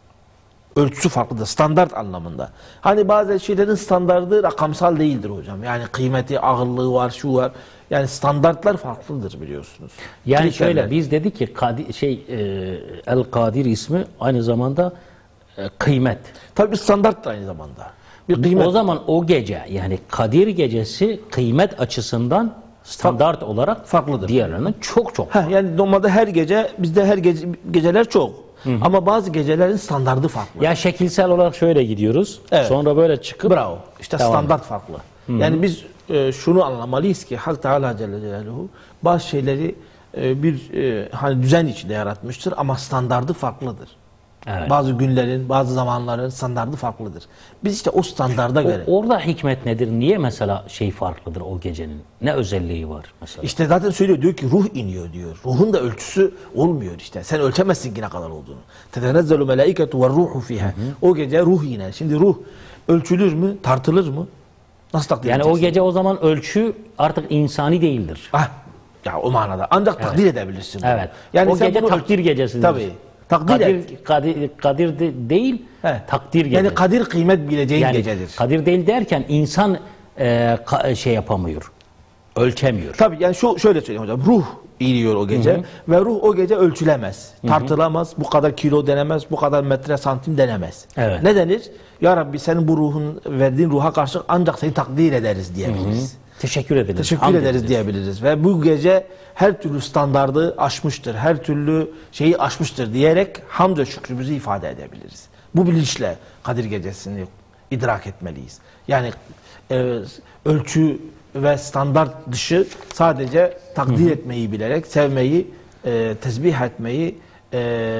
Ölçüsü farklıdır. Standart anlamında. Hani bazı şeylerin standardı rakamsal değildir hocam. Yani kıymeti, ağırlığı var, şu var. Yani standartlar farklıdır biliyorsunuz. Yani Kriterler. şöyle biz dedik ki Kadir, şey e, El Kadir ismi aynı zamanda e, kıymet. Tabii bir standart da aynı zamanda. Bir kıymet. O zaman o gece yani Kadir gecesi kıymet açısından standart olarak farklıdır. diğerlerinden çok çok. Heh, yani normalde her gece, bizde her gece, geceler çok. Ama bazı gecelerin standardı farklı. Ya şekilsel olarak şöyle gidiyoruz. Evet. Sonra böyle çıkıp Bravo. İşte Devam standart farklı. Yani biz e, şunu anlamalıyız ki Hak Teala Celle Celaluhu bazı şeyleri e, bir e, hani düzen içinde yaratmıştır ama standardı farklıdır. Evet. Bazı günlerin, bazı zamanların standardı farklıdır. Biz işte o standarda O- göre. orada hikmet nedir? Niye mesela şey farklıdır o gecenin? Ne özelliği var mesela? İşte zaten söylüyor, diyor ki ruh iniyor diyor. Ruhun da ölçüsü olmuyor işte. Sen ölçemezsin ki ne kadar olduğunu. Tetenezzelu melaiketu ve ruhu fiha. O gece ruh iner. Şimdi ruh ölçülür mü, tartılır mı? Nasıl takdir Yani o edeceksin? gece o zaman ölçü artık insani değildir. Ah, ya o manada. Ancak takdir edebilirsin. bunu. Evet. Yani o sen gece bunu- takdir gecesidir. Tabii. Takdir et. Kadir, kadir, kadir de değil, He. takdir gecesi. Yani kadir kıymet bileceğin Yani gecedir. kadir değil derken insan e, ka- şey yapamıyor, ölçemiyor. Tabii yani şu şöyle söyleyeyim hocam. Ruh iniyor o gece ve ruh o gece ölçülemez. Tartılamaz. Bu kadar kilo denemez. Bu kadar metre santim denemez. Evet. Ne denir? Ya Rabbi senin bu ruhun verdiğin ruha karşı ancak seni takdir ederiz diyebiliriz. Teşekkür ederiz. Teşekkür hamd ederiz diyebiliriz. Ve bu gece her türlü standardı aşmıştır. Her türlü şeyi aşmıştır diyerek hamd ve şükrümüzü ifade edebiliriz. Bu bilinçle Kadir Gecesi'ni idrak etmeliyiz. Yani e, ölçü ve standart dışı sadece takdir etmeyi bilerek, sevmeyi, e, tesbih etmeyi, e,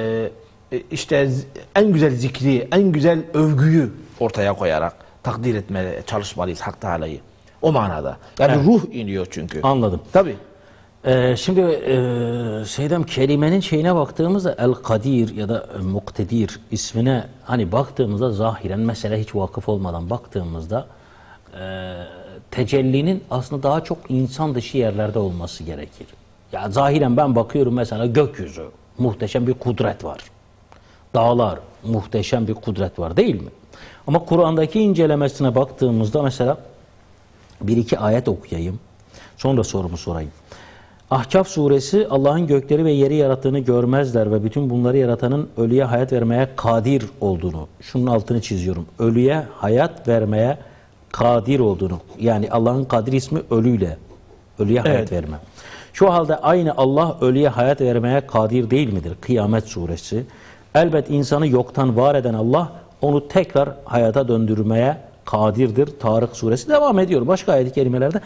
e, işte z- en güzel zikri, en güzel övgüyü ortaya koyarak takdir etmeye çalışmalıyız Hak Teala'yı. O manada. Yani Evet. ruh iniyor çünkü. Anladım. Tabii. Ee, şimdi e, Seydem kelimenin şeyine baktığımızda El Kadir ya da Muktedir ismine hani baktığımızda zahiren mesela hiç vakıf olmadan baktığımızda e, tecellinin aslında daha çok insan dışı yerlerde olması gerekir. Ya zahiren ben bakıyorum mesela gökyüzü muhteşem bir kudret var. Dağlar muhteşem bir kudret var değil mi? Ama Kur'an'daki incelemesine baktığımızda mesela bir iki ayet okuyayım. Sonra sorumu sorayım. Ahkaf suresi Allah'ın gökleri ve yeri yarattığını görmezler ve bütün bunları yaratanın ölüye hayat vermeye kadir olduğunu. Şunun altını çiziyorum. Ölüye hayat vermeye kadir olduğunu. Yani Allah'ın kadir ismi ölüyle. Ölüye hayat Evet. verme. Şu halde aynı Allah ölüye hayat vermeye kadir değil midir? Kıyamet suresi. Elbet insanı yoktan var eden Allah onu tekrar hayata döndürmeye kadirdir. Tarık suresi devam ediyor. Başka ayet-i kerimelerde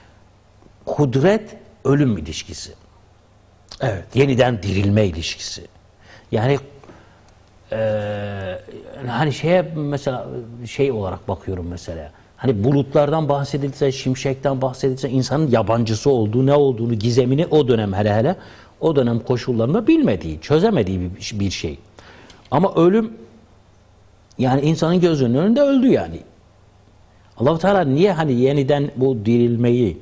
kudret ölüm ilişkisi. Evet. Yeniden dirilme ilişkisi. Yani eee hani şeye mesela şey olarak bakıyorum mesela. Hani bulutlardan bahsedilse, şimşekten bahsedilse insanın yabancısı olduğu, ne olduğunu, gizemini o dönem hele hele o dönem koşullarında bilmediği, çözemediği bir, bir şey. Ama ölüm yani insanın gözünün önünde öldü yani. Allah-u Teala niye hani yeniden bu dirilmeyi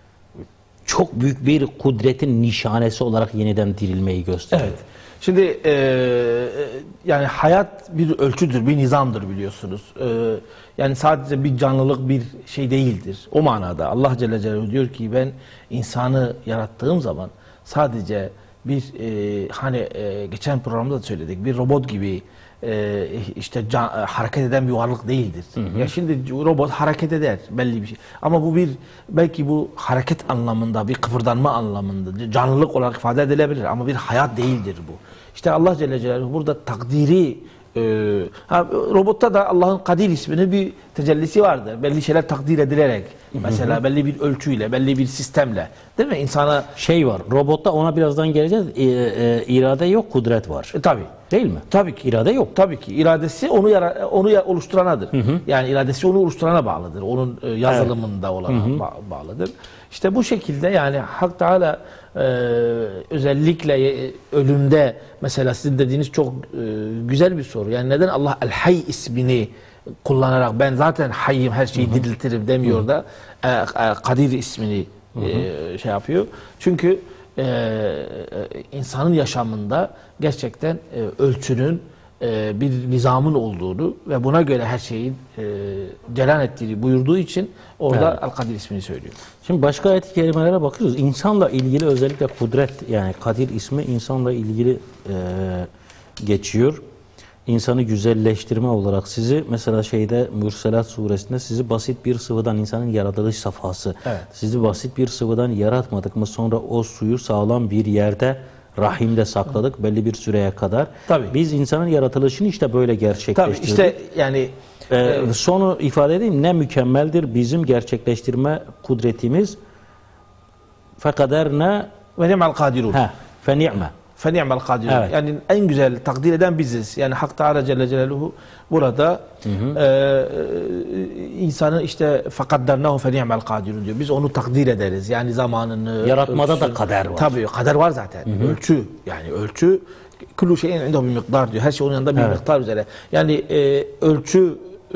çok büyük bir kudretin nişanesi olarak yeniden dirilmeyi gösteriyor? Evet. Şimdi e, yani hayat bir ölçüdür, bir nizamdır biliyorsunuz. E, yani sadece bir canlılık bir şey değildir. O manada Allah Celle Celaluhu diyor ki ben insanı yarattığım zaman sadece bir e, hani e, geçen programda da söyledik, bir robot gibi e, işte can, hareket eden bir varlık değildir. Hı hı. Ya şimdi robot hareket eder belli bir şey. Ama bu bir belki bu hareket anlamında, bir kıpırdanma anlamında canlılık olarak ifade edilebilir ama bir hayat değildir bu. İşte Allah Celle Celaluhu burada takdiri e, ha, robotta da Allah'ın Kadir isminin bir tecellisi vardır. Belli şeyler takdir edilerek, mesela hı hı. belli bir ölçüyle, belli bir sistemle, değil mi? İnsana şey var. Robotta ona birazdan geleceğiz. E, e, irade yok, kudret var. E, tabii. Değil mi? Tabii ki. İrade yok. Tabii ki. İradesi onu yara, onu oluşturanadır. Hı hı. Yani iradesi onu oluşturana bağlıdır. Onun e, yazılımında evet. olana hı hı. Ba bağlıdır. İşte bu şekilde yani Hak Teala e, özellikle e, ölümde mesela sizin dediğiniz çok e, güzel bir soru. Yani neden Allah El-Hay ismini kullanarak ben zaten hayyim her şeyi hı hı. diriltirim demiyor hı hı. da e, e, Kadir ismini hı hı. E, şey yapıyor. Çünkü Ee, insanın yaşamında gerçekten e, ölçünün e, bir nizamın olduğunu ve buna göre her şeyin e, cereyan ettiğini buyurduğu için orada evet. El-Kadir ismini söylüyor. Şimdi başka ayet-i kerimelere bakıyoruz. İnsanla ilgili özellikle kudret yani Kadir ismi insanla ilgili e, geçiyor. İnsanı güzelleştirme olarak sizi mesela şeyde Mürselat suresinde sizi basit bir sıvıdan insanın yaratılış safhası. Evet. Sizi basit bir sıvıdan yaratmadık mı sonra o suyu sağlam bir yerde rahimde sakladık Hı. belli bir süreye kadar. Tabii. Biz insanın yaratılışını işte böyle gerçekleştirdik. Tabii işte yani ee, e, sonu ifade edeyim ne mükemmeldir bizim gerçekleştirme kudretimiz. Fekaderne ve ni'mel kadirun. Ha, fe ni'me. فَنِعْمَ الْقَادِرُونَ evet. Yani en güzel takdir eden biziz. Yani Hak Teala Celle Celaluhu burada hı hı. E, insanı işte فَقَدَّرْنَهُ فَنِعْمَ الْقَادِرُونَ diyor. Biz onu takdir ederiz. Yani zamanını, yaratmada ölçüsü. da kader var. Tabii kader var zaten. Hı hı. Ölçü. Yani ölçü kullu şeyin inde bir miktar diyor. Her şey onun yanında bir evet. miktar üzere. Yani e, ölçü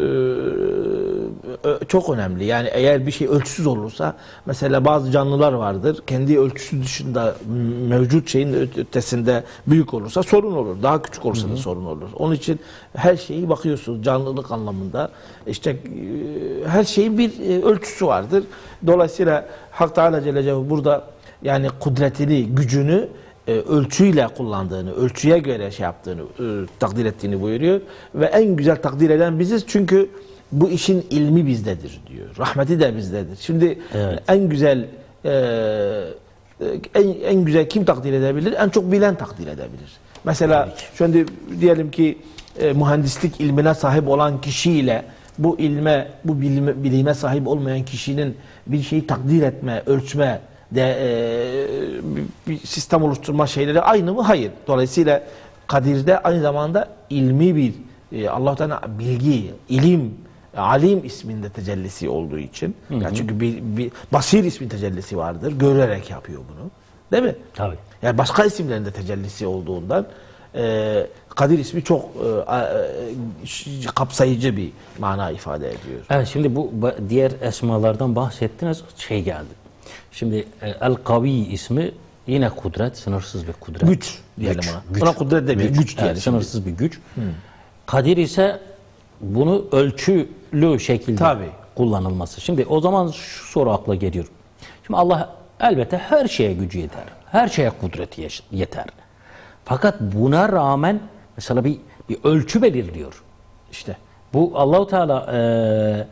çok önemli. Yani eğer bir şey ölçüsüz olursa mesela bazı canlılar vardır. Kendi ölçüsü dışında mevcut şeyin ötesinde büyük olursa sorun olur. Daha küçük olursa da sorun olur. Onun için her şeyi bakıyorsunuz canlılık anlamında. İşte her şeyin bir ölçüsü vardır. Dolayısıyla Hak Teala Celle Celaluhu burada yani kudretini, gücünü ölçüyle kullandığını, ölçüye göre şey yaptığını, takdir ettiğini buyuruyor. Ve en güzel takdir eden biziz çünkü bu işin ilmi bizdedir diyor. Rahmeti de bizdedir. Şimdi evet. en güzel e, en, en güzel kim takdir edebilir? En çok bilen takdir edebilir. Mesela şimdi diyelim ki e, mühendislik ilmine sahip olan kişiyle bu ilme, bu bilime, bilime sahip olmayan kişinin bir şeyi takdir etme, ölçme de e, bir sistem oluşturma şeyleri aynı mı? Hayır. Dolayısıyla Kadir'de aynı zamanda ilmi bir e, Allah-u Teala bilgi, ilim, alim isminde tecellisi olduğu için. Hı hı. Yani çünkü bir, bir basir ismin tecellisi vardır. Görerek yapıyor bunu. Değil mi? Tabii. Yani başka isimlerinde tecellisi olduğundan e, Kadir ismi çok e, e, kapsayıcı bir mana ifade ediyor. Evet, şimdi bu diğer esmalardan bahsettiniz. Şey geldi. Şimdi El-Kavi ismi yine kudret, sınırsız bir kudret. Güç diyelim güç, ona. Güç. Ona kudret demiyor, güç, güç diyelim. Evet, sınırsız bir güç. Hmm. Kadir ise bunu ölçülü şekilde Tabii. kullanılması. Şimdi o zaman şu soru akla geliyor. Şimdi Allah elbette her şeye gücü yeter. Her şeye kudreti yeter. Fakat buna rağmen mesela bir, bir ölçü belirliyor. İşte bu Allah-u Teala eee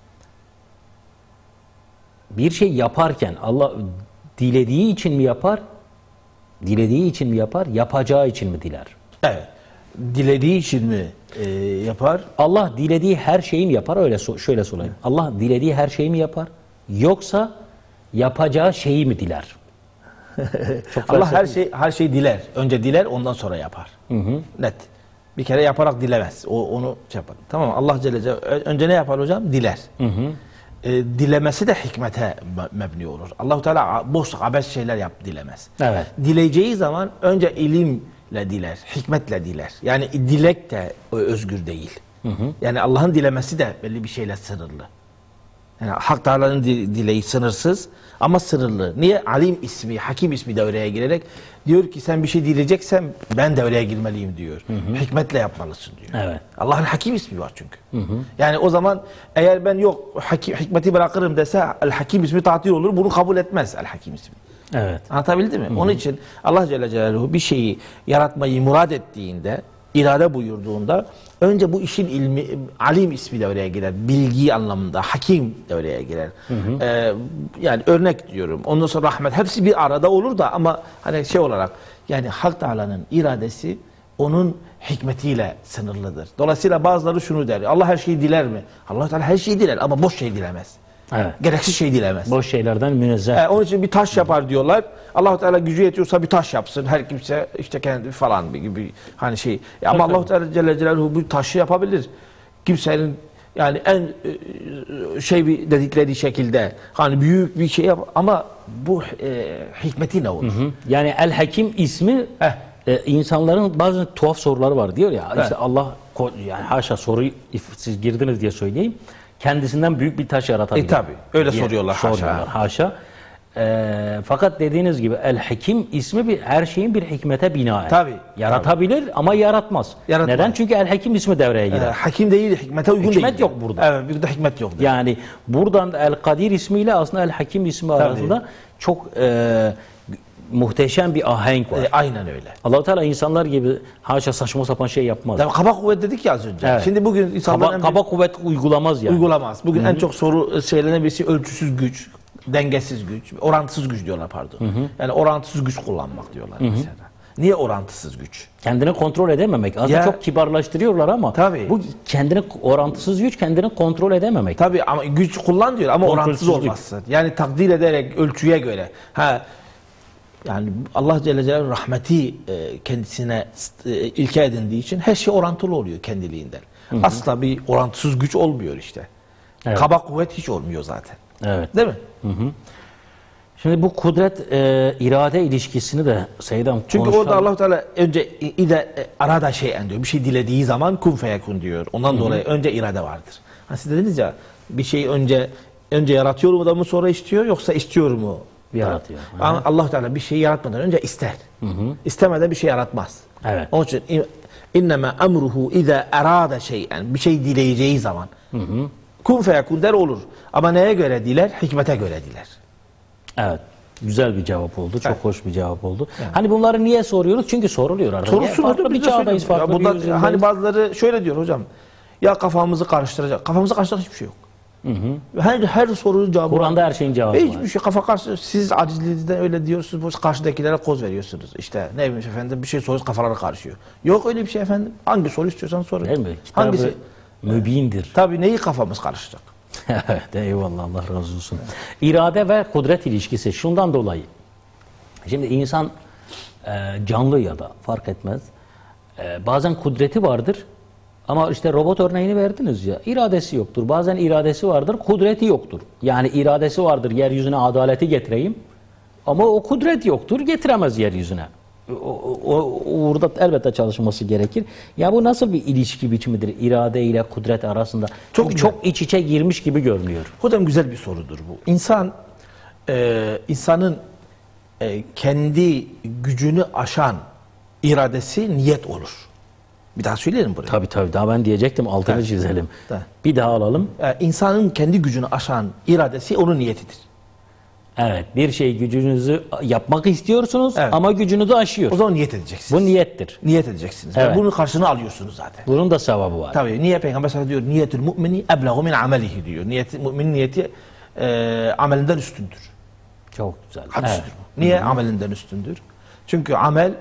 bir şey yaparken Allah dilediği için mi yapar? Dilediği için mi yapar? Yapacağı için mi diler? Evet. Dilediği için mi e, yapar? Allah dilediği her şeyi mi yapar? Öyle so şöyle sorayım. Hı. Allah dilediği her şeyi mi yapar? Yoksa yapacağı şeyi mi diler? Çok Allah her şey her şeyi diler. Önce diler, ondan sonra yapar. Hı hı. Net. Bir kere yaparak dilemez. O onu şey yapar. Tamam mı? Allah Celle Celaluhu önce ne yapar hocam? Diler. Hı hı. E, dilemesi de hikmete mebni olur. Allah-u Teala boş abes şeyler yap dilemez. Evet. Dileyeceği zaman önce ilimle diler, hikmetle diler. Yani dilek de özgür değil. Hı hı. Yani Allah'ın dilemesi de belli bir şeyle sınırlı. Yani Hak Teala'nın dileği sınırsız ama sınırlı. Niye? Alim ismi, Hakim ismi devreye girerek diyor ki sen bir şey dileyeceksen ben devreye girmeliyim diyor. Hı hı. Hikmetle yapmalısın diyor. Evet. Allah'ın Hakim ismi var çünkü. Hı hı. Yani o zaman eğer ben yok hakim, hikmeti bırakırım dese El Hakim ismi tatil olur. Bunu kabul etmez El Hakim ismi. Evet. Anlatabildim mi? Hı hı. Onun için Allah Celle Celaluhu bir şeyi yaratmayı murad ettiğinde, irade buyurduğunda önce bu işin ilmi, alim ismi devreye girer. Bilgi anlamında, hakim devreye girer. Hı hı. Ee, yani örnek diyorum. Ondan sonra rahmet. Hepsi bir arada olur da ama hani şey olarak yani Hak Teala'nın iradesi onun hikmetiyle sınırlıdır. Dolayısıyla bazıları şunu der. Allah her şeyi diler mi? Allah Teala her şeyi diler ama boş şey dilemez. Evet. Gereksiz şey dilemez. Boş şeylerden münezzeh. Ee, onun için bir taş yapar diyorlar. Allah Teala gücü yetiyorsa bir taş yapsın. Her kimse işte kendi falan gibi hani şey. Ya ama Allah Teala Celle Celaluhu bu taşı yapabilir. Kimsenin yani en e, şey bir dedikleri şekilde hani büyük bir şey yap ama bu e, hikmeti ne olur? Hı hı. Yani El Hakim ismi Heh. e, insanların bazı tuhaf soruları var diyor ya. Evet. İşte Allah yani haşa soruyu siz girdiniz diye söyleyeyim. Kendisinden büyük bir taş yaratabilir. E tabi öyle diye soruyorlar haşa. soruyorlar, haşa. E, fakat dediğiniz gibi El Hakim ismi bir her şeyin bir hikmete binaen. Tabii, Yaratabilir tabii. ama yaratmaz. Yaratmaz. Neden? Çünkü El Hakim ismi devreye girer. Ee, hakim değil, hikmete uygun Hikmet değil. yok burada. Evet, burada hikmet yok. Yani buradan El Kadir ismiyle aslında El Hakim ismi arasında çok e, muhteşem bir ahenk var. E, aynen öyle. Allah-u Teala insanlar gibi haşa saçma sapan şey yapmaz. Tabii kaba kuvvet dedik ya az önce. Evet. Şimdi bugün insanlar Kaba, kaba kuvvet uygulamaz yani. uygulamaz. Bugün Hı-hı. en çok soru söylenen birisi ölçüsüz güç, dengesiz güç, orantısız güç diyorlar pardon. Hı-hı. Yani orantısız güç kullanmak diyorlar Hı-hı. mesela. Niye orantısız güç? Kendini kontrol edememek. Aslında Ya, çok kibarlaştırıyorlar ama tabii. bu kendini orantısız güç kendini kontrol edememek. Tabii ama güç kullan diyor ama orantısız olmazsın. Yani takdir ederek ölçüye göre. Ha yani Allah Celle Celaluhu rahmeti e, kendisine e, ilke edindiği için her şey orantılı oluyor kendiliğinden. Hı hı. Asla bir orantısız güç olmuyor işte. Evet. Kaba kuvvet hiç olmuyor zaten. Evet. Değil mi? Hı hı. Şimdi bu kudret e, irade ilişkisini de Seyyidem Çünkü konuşalım. orada Allah Teala önce ide e, arada şeyen diyor. Bir şey dilediği zaman kun feyekun diyor. Ondan Hı-hı. dolayı önce irade vardır. Hani siz dediniz ya bir şeyi önce önce yaratıyor mu da mı sonra istiyor yoksa istiyor mu? Yaratıyor. Ama Allah Teala bir şeyi yaratmadan önce ister. Hı hı. İstemeden bir şey yaratmaz. Evet. Onun için innema emruhu iza arada şey'en bir şey dileyeceği zaman hı hı. kun feyekun der olur. Ama neye göre diler? Hikmete göre diler. Evet. Güzel bir cevap oldu. Çok evet. hoş bir cevap oldu. Evet. Hani bunları niye soruyoruz? Çünkü soruluyor artık. Sorusu farklı bir çağdayız, farklı bundan, bir yüzyıldayız. Hani bazıları şöyle diyor hocam. Ya kafamızı karıştıracak. Kafamızı karıştıracak hiçbir şey yok. Hı hı. Her, her sorunun cevabı Kur'an'da her şeyin cevabı var. Hiçbir şey kafa karşı. Siz acizliğinizden öyle diyorsunuz. Karşıdakilere koz veriyorsunuz. İşte neymiş efendim bir şey soruyoruz kafaları karışıyor. Yok öyle bir şey efendim. Hangi soru istiyorsan sorun. Değil mi? Kitabı hangisi? Mübindir. Tabii neyi kafamız karışacak? Evet eyvallah Allah razı olsun. İrade ve kudret ilişkisi şundan dolayı. Şimdi insan e, canlı ya da fark etmez. E, bazen kudreti vardır. Ama işte robot örneğini verdiniz ya, iradesi yoktur. Bazen iradesi vardır, kudreti yoktur. Yani iradesi vardır, yeryüzüne adaleti getireyim. Ama o kudret yoktur, getiremez yeryüzüne. O, o, orada elbette çalışması gerekir. Ya bu nasıl bir ilişki biçimidir irade ile kudret arasında? Çok Çünkü çok iç içe girmiş gibi görünüyor. Hocam güzel bir sorudur bu. İnsan, e, insanın e, kendi gücünü aşan iradesi niyet olur. Bir daha söyleyelim buraya. Tabii tabii. Daha ben diyecektim. Altını evet. çizelim. Evet. Bir daha alalım. Ee, insanın kendi gücünü aşan iradesi onun niyetidir. Evet. Bir şey gücünüzü yapmak istiyorsunuz evet. ama gücünüzü aşıyor. O zaman niyet edeceksiniz. Bu niyettir. Niyet edeceksiniz. Evet. Bunun karşılığını alıyorsunuz zaten. Bunun da sevabı var. Tabii. Niye Peygamber sana diyor niyetül mümini ebleğu min amelihi diyor. Niyeti, müminin niyeti e, amelinden üstündür. Çok güzel. Evet. Niye Hı-hı. amelinden üstündür? Çünkü amel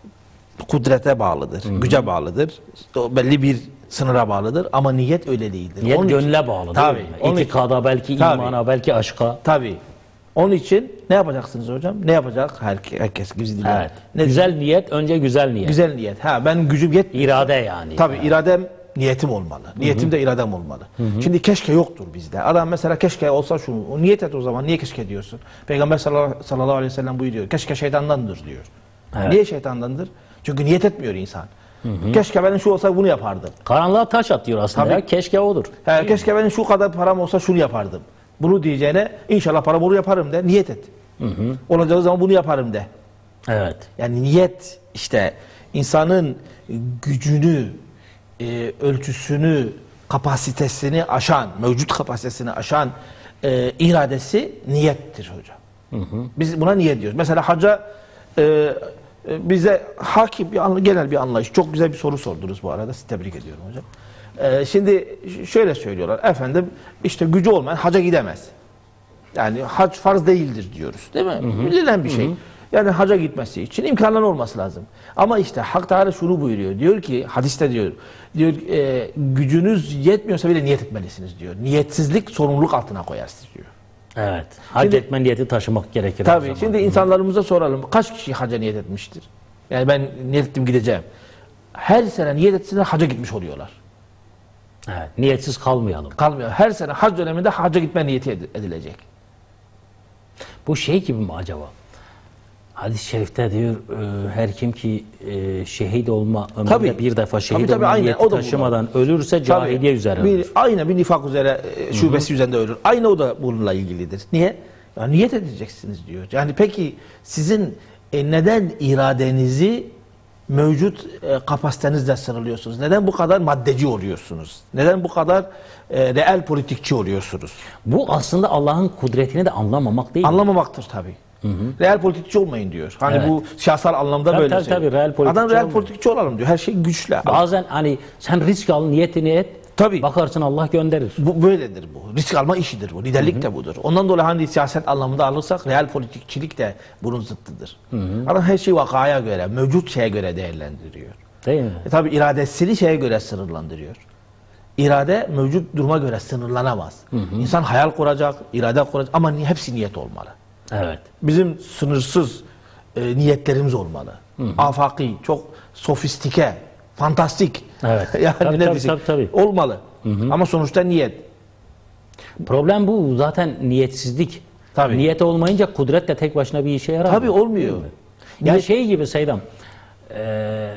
kudrete bağlıdır, Hı-hı. güce bağlıdır, o belli bir sınıra bağlıdır ama niyet öyle değildir. Niyet onun gönle bağlı tabii, değil mi? İtikada, belki tabii, imana, belki aşka. Tabii. Onun için ne yapacaksınız hocam? Ne yapacak her, herkes bizi dinler. Evet. Ne Güzel niyet, önce güzel niyet. Güzel niyet. Ha ben gücüm yetmiyor. İrade yani. Tabii Evet. iradem niyetim olmalı. Niyetim de iradem olmalı. Hı-hı. Şimdi keşke yoktur bizde. Adam mesela keşke olsa şunu. O niyet et o zaman. Niye keşke diyorsun? Peygamber sallallahu aleyhi ve sellem buyuruyor. Keşke şeytandandır diyor. Evet. Niye şeytandandır? Çünkü niyet etmiyor insan. Hı-hı. Keşke benim şu olsa bunu yapardım. Karanlığa taş atıyor aslında Tabii. ya. Keşke odur. He, keşke benim şu kadar param olsa şunu yapardım. Bunu diyeceğine inşallah param onu yaparım de. Niyet et. Hı-hı. Olacağı zaman bunu yaparım de. Evet. Yani niyet işte insanın gücünü, e, ölçüsünü, kapasitesini aşan, mevcut kapasitesini aşan e, iradesi niyettir hocam. Hı hı. Biz buna niyet diyoruz. Mesela hacca e, e, bize hakim bir anla, genel bir anlayış. Çok güzel bir soru sordunuz bu arada. Sizi tebrik ediyorum hocam. E, şimdi şöyle söylüyorlar. Efendim işte gücü olmayan hacca gidemez. Yani hac farz değildir diyoruz. Değil mi? Hı hı. Bilinen bir şey. Hı hı. Yani hacca gitmesi için imkanları olması lazım. Ama işte Hak Teala şunu buyuruyor. Diyor ki hadiste diyor. Diyor e, gücünüz yetmiyorsa bile niyet etmelisiniz diyor. Niyetsizlik sorumluluk altına koyarsınız diyor. Evet. Hac Şimdi, etme niyeti taşımak gerekir. Tabii. Şimdi insanlarımıza soralım. Kaç kişi hacca niyet etmiştir? Yani ben niyet ettim gideceğim. Her sene niyet etsinler hacca gitmiş oluyorlar. Evet. Niyetsiz kalmayalım. Kalmıyor. Her sene hac döneminde hacca gitme niyeti edilecek. Bu şey gibi mi acaba? Hadis-i şerifte diyor e, her kim ki e, şehit olma ömründe tabii, bir defa şehit tabii, tabii, olma aynen, niyeti taşımadan burada ölürse cahiliye üzere bir, ölür. Aynen bir nifak üzere e, şubesi Hı-hı. üzerinde ölür. Aynı o da bununla ilgilidir. Niye? Ya, niyet edeceksiniz diyor. Yani peki sizin e, neden iradenizi mevcut e, kapasitenizle sınırlıyorsunuz? Neden bu kadar maddeci oluyorsunuz? Neden bu kadar e, reel politikçi oluyorsunuz? Bu aslında Allah'ın kudretini de anlamamak değil mi? Anlamamaktır tabii. Hı hı. Real politikçi olmayın diyor. Hani evet. Bu siyasal anlamda tabii, böyle tabii, söylüyor. Tabii, real politikçi Adam real olmayın. politikçi olalım diyor. Her şey güçle. Bazen hani sen risk al, niyetini et. Tabii. Bakarsın Allah gönderir. Bu böyledir bu. Risk alma işidir bu. Liderlik hı hı. de budur. Ondan dolayı hani siyaset anlamında alırsak real politikçilik de bunun zıttıdır. Hı hı. Adam her şeyi vakaya göre, mevcut şeye göre değerlendiriyor. Değil mi? E tabii iradesini şeye göre sınırlandırıyor. İrade mevcut duruma göre sınırlanamaz. Hı hı. İnsan hayal kuracak, irade kuracak ama hepsi niyet olmalı. Evet. Bizim sınırsız e, niyetlerimiz olmalı. Hı hı. Afaki, çok sofistike, fantastik. Evet. Yani tabii, ne tabii, diyecek? tabii, tabii. Olmalı. Hı hı. Ama sonuçta niyet. Problem bu. Zaten niyetsizlik. Tabii. Niyet olmayınca kudret de tek başına bir işe yaramıyor. Tabii olmuyor. Ya yani şey gibi Seydam, e,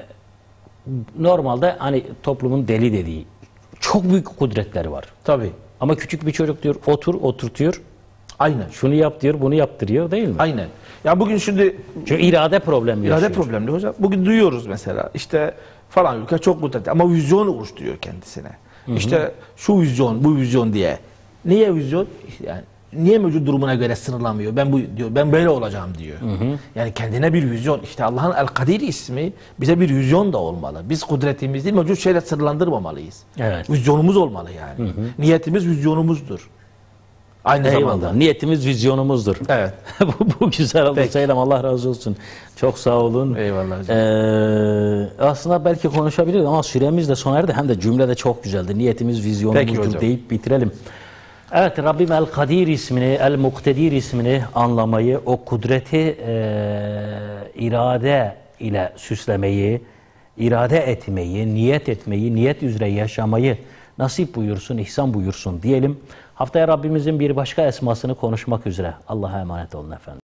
normalde hani toplumun deli dediği çok büyük kudretleri var. Tabii. Ama küçük bir çocuk diyor otur oturtuyor. Aynen. Şunu yap diyor, bunu yaptırıyor değil mi? Aynen. Ya bugün şimdi çünkü irade problemi irade yaşıyor. problemli hocam. Bugün duyuyoruz mesela işte falan ülke çok kudretli ama vizyon oluşturuyor kendisine. Hı hı. İşte şu vizyon, bu vizyon diye. Niye vizyon? Yani niye mevcut durumuna göre sınırlamıyor? Ben bu diyor, ben böyle olacağım diyor. Hı hı. Yani kendine bir vizyon. İşte Allah'ın El-Kadir ismi bize bir vizyon da olmalı. Biz kudretimiz değil, mevcut şeyle sınırlandırmamalıyız. Evet. Vizyonumuz olmalı yani. Hı hı. Niyetimiz vizyonumuzdur. Aynı Eyvallah. zamanda. Niyetimiz vizyonumuzdur. Evet. bu, bu güzel oldu Seydam. Allah razı olsun. Çok sağ olun. Eyvallah hocam. Ee, aslında belki konuşabiliriz ama süremiz de sona erdi. Hem de cümle de çok güzeldi. Niyetimiz vizyonumuzdur deyip bitirelim. Evet, Rabbim El-Kadir ismini, El-Muktedir ismini anlamayı, o kudreti e, irade ile süslemeyi, irade etmeyi, niyet etmeyi, niyet üzere yaşamayı nasip buyursun, ihsan buyursun diyelim. Haftaya Rabbimizin bir başka esmasını konuşmak üzere. Allah'a emanet olun efendim.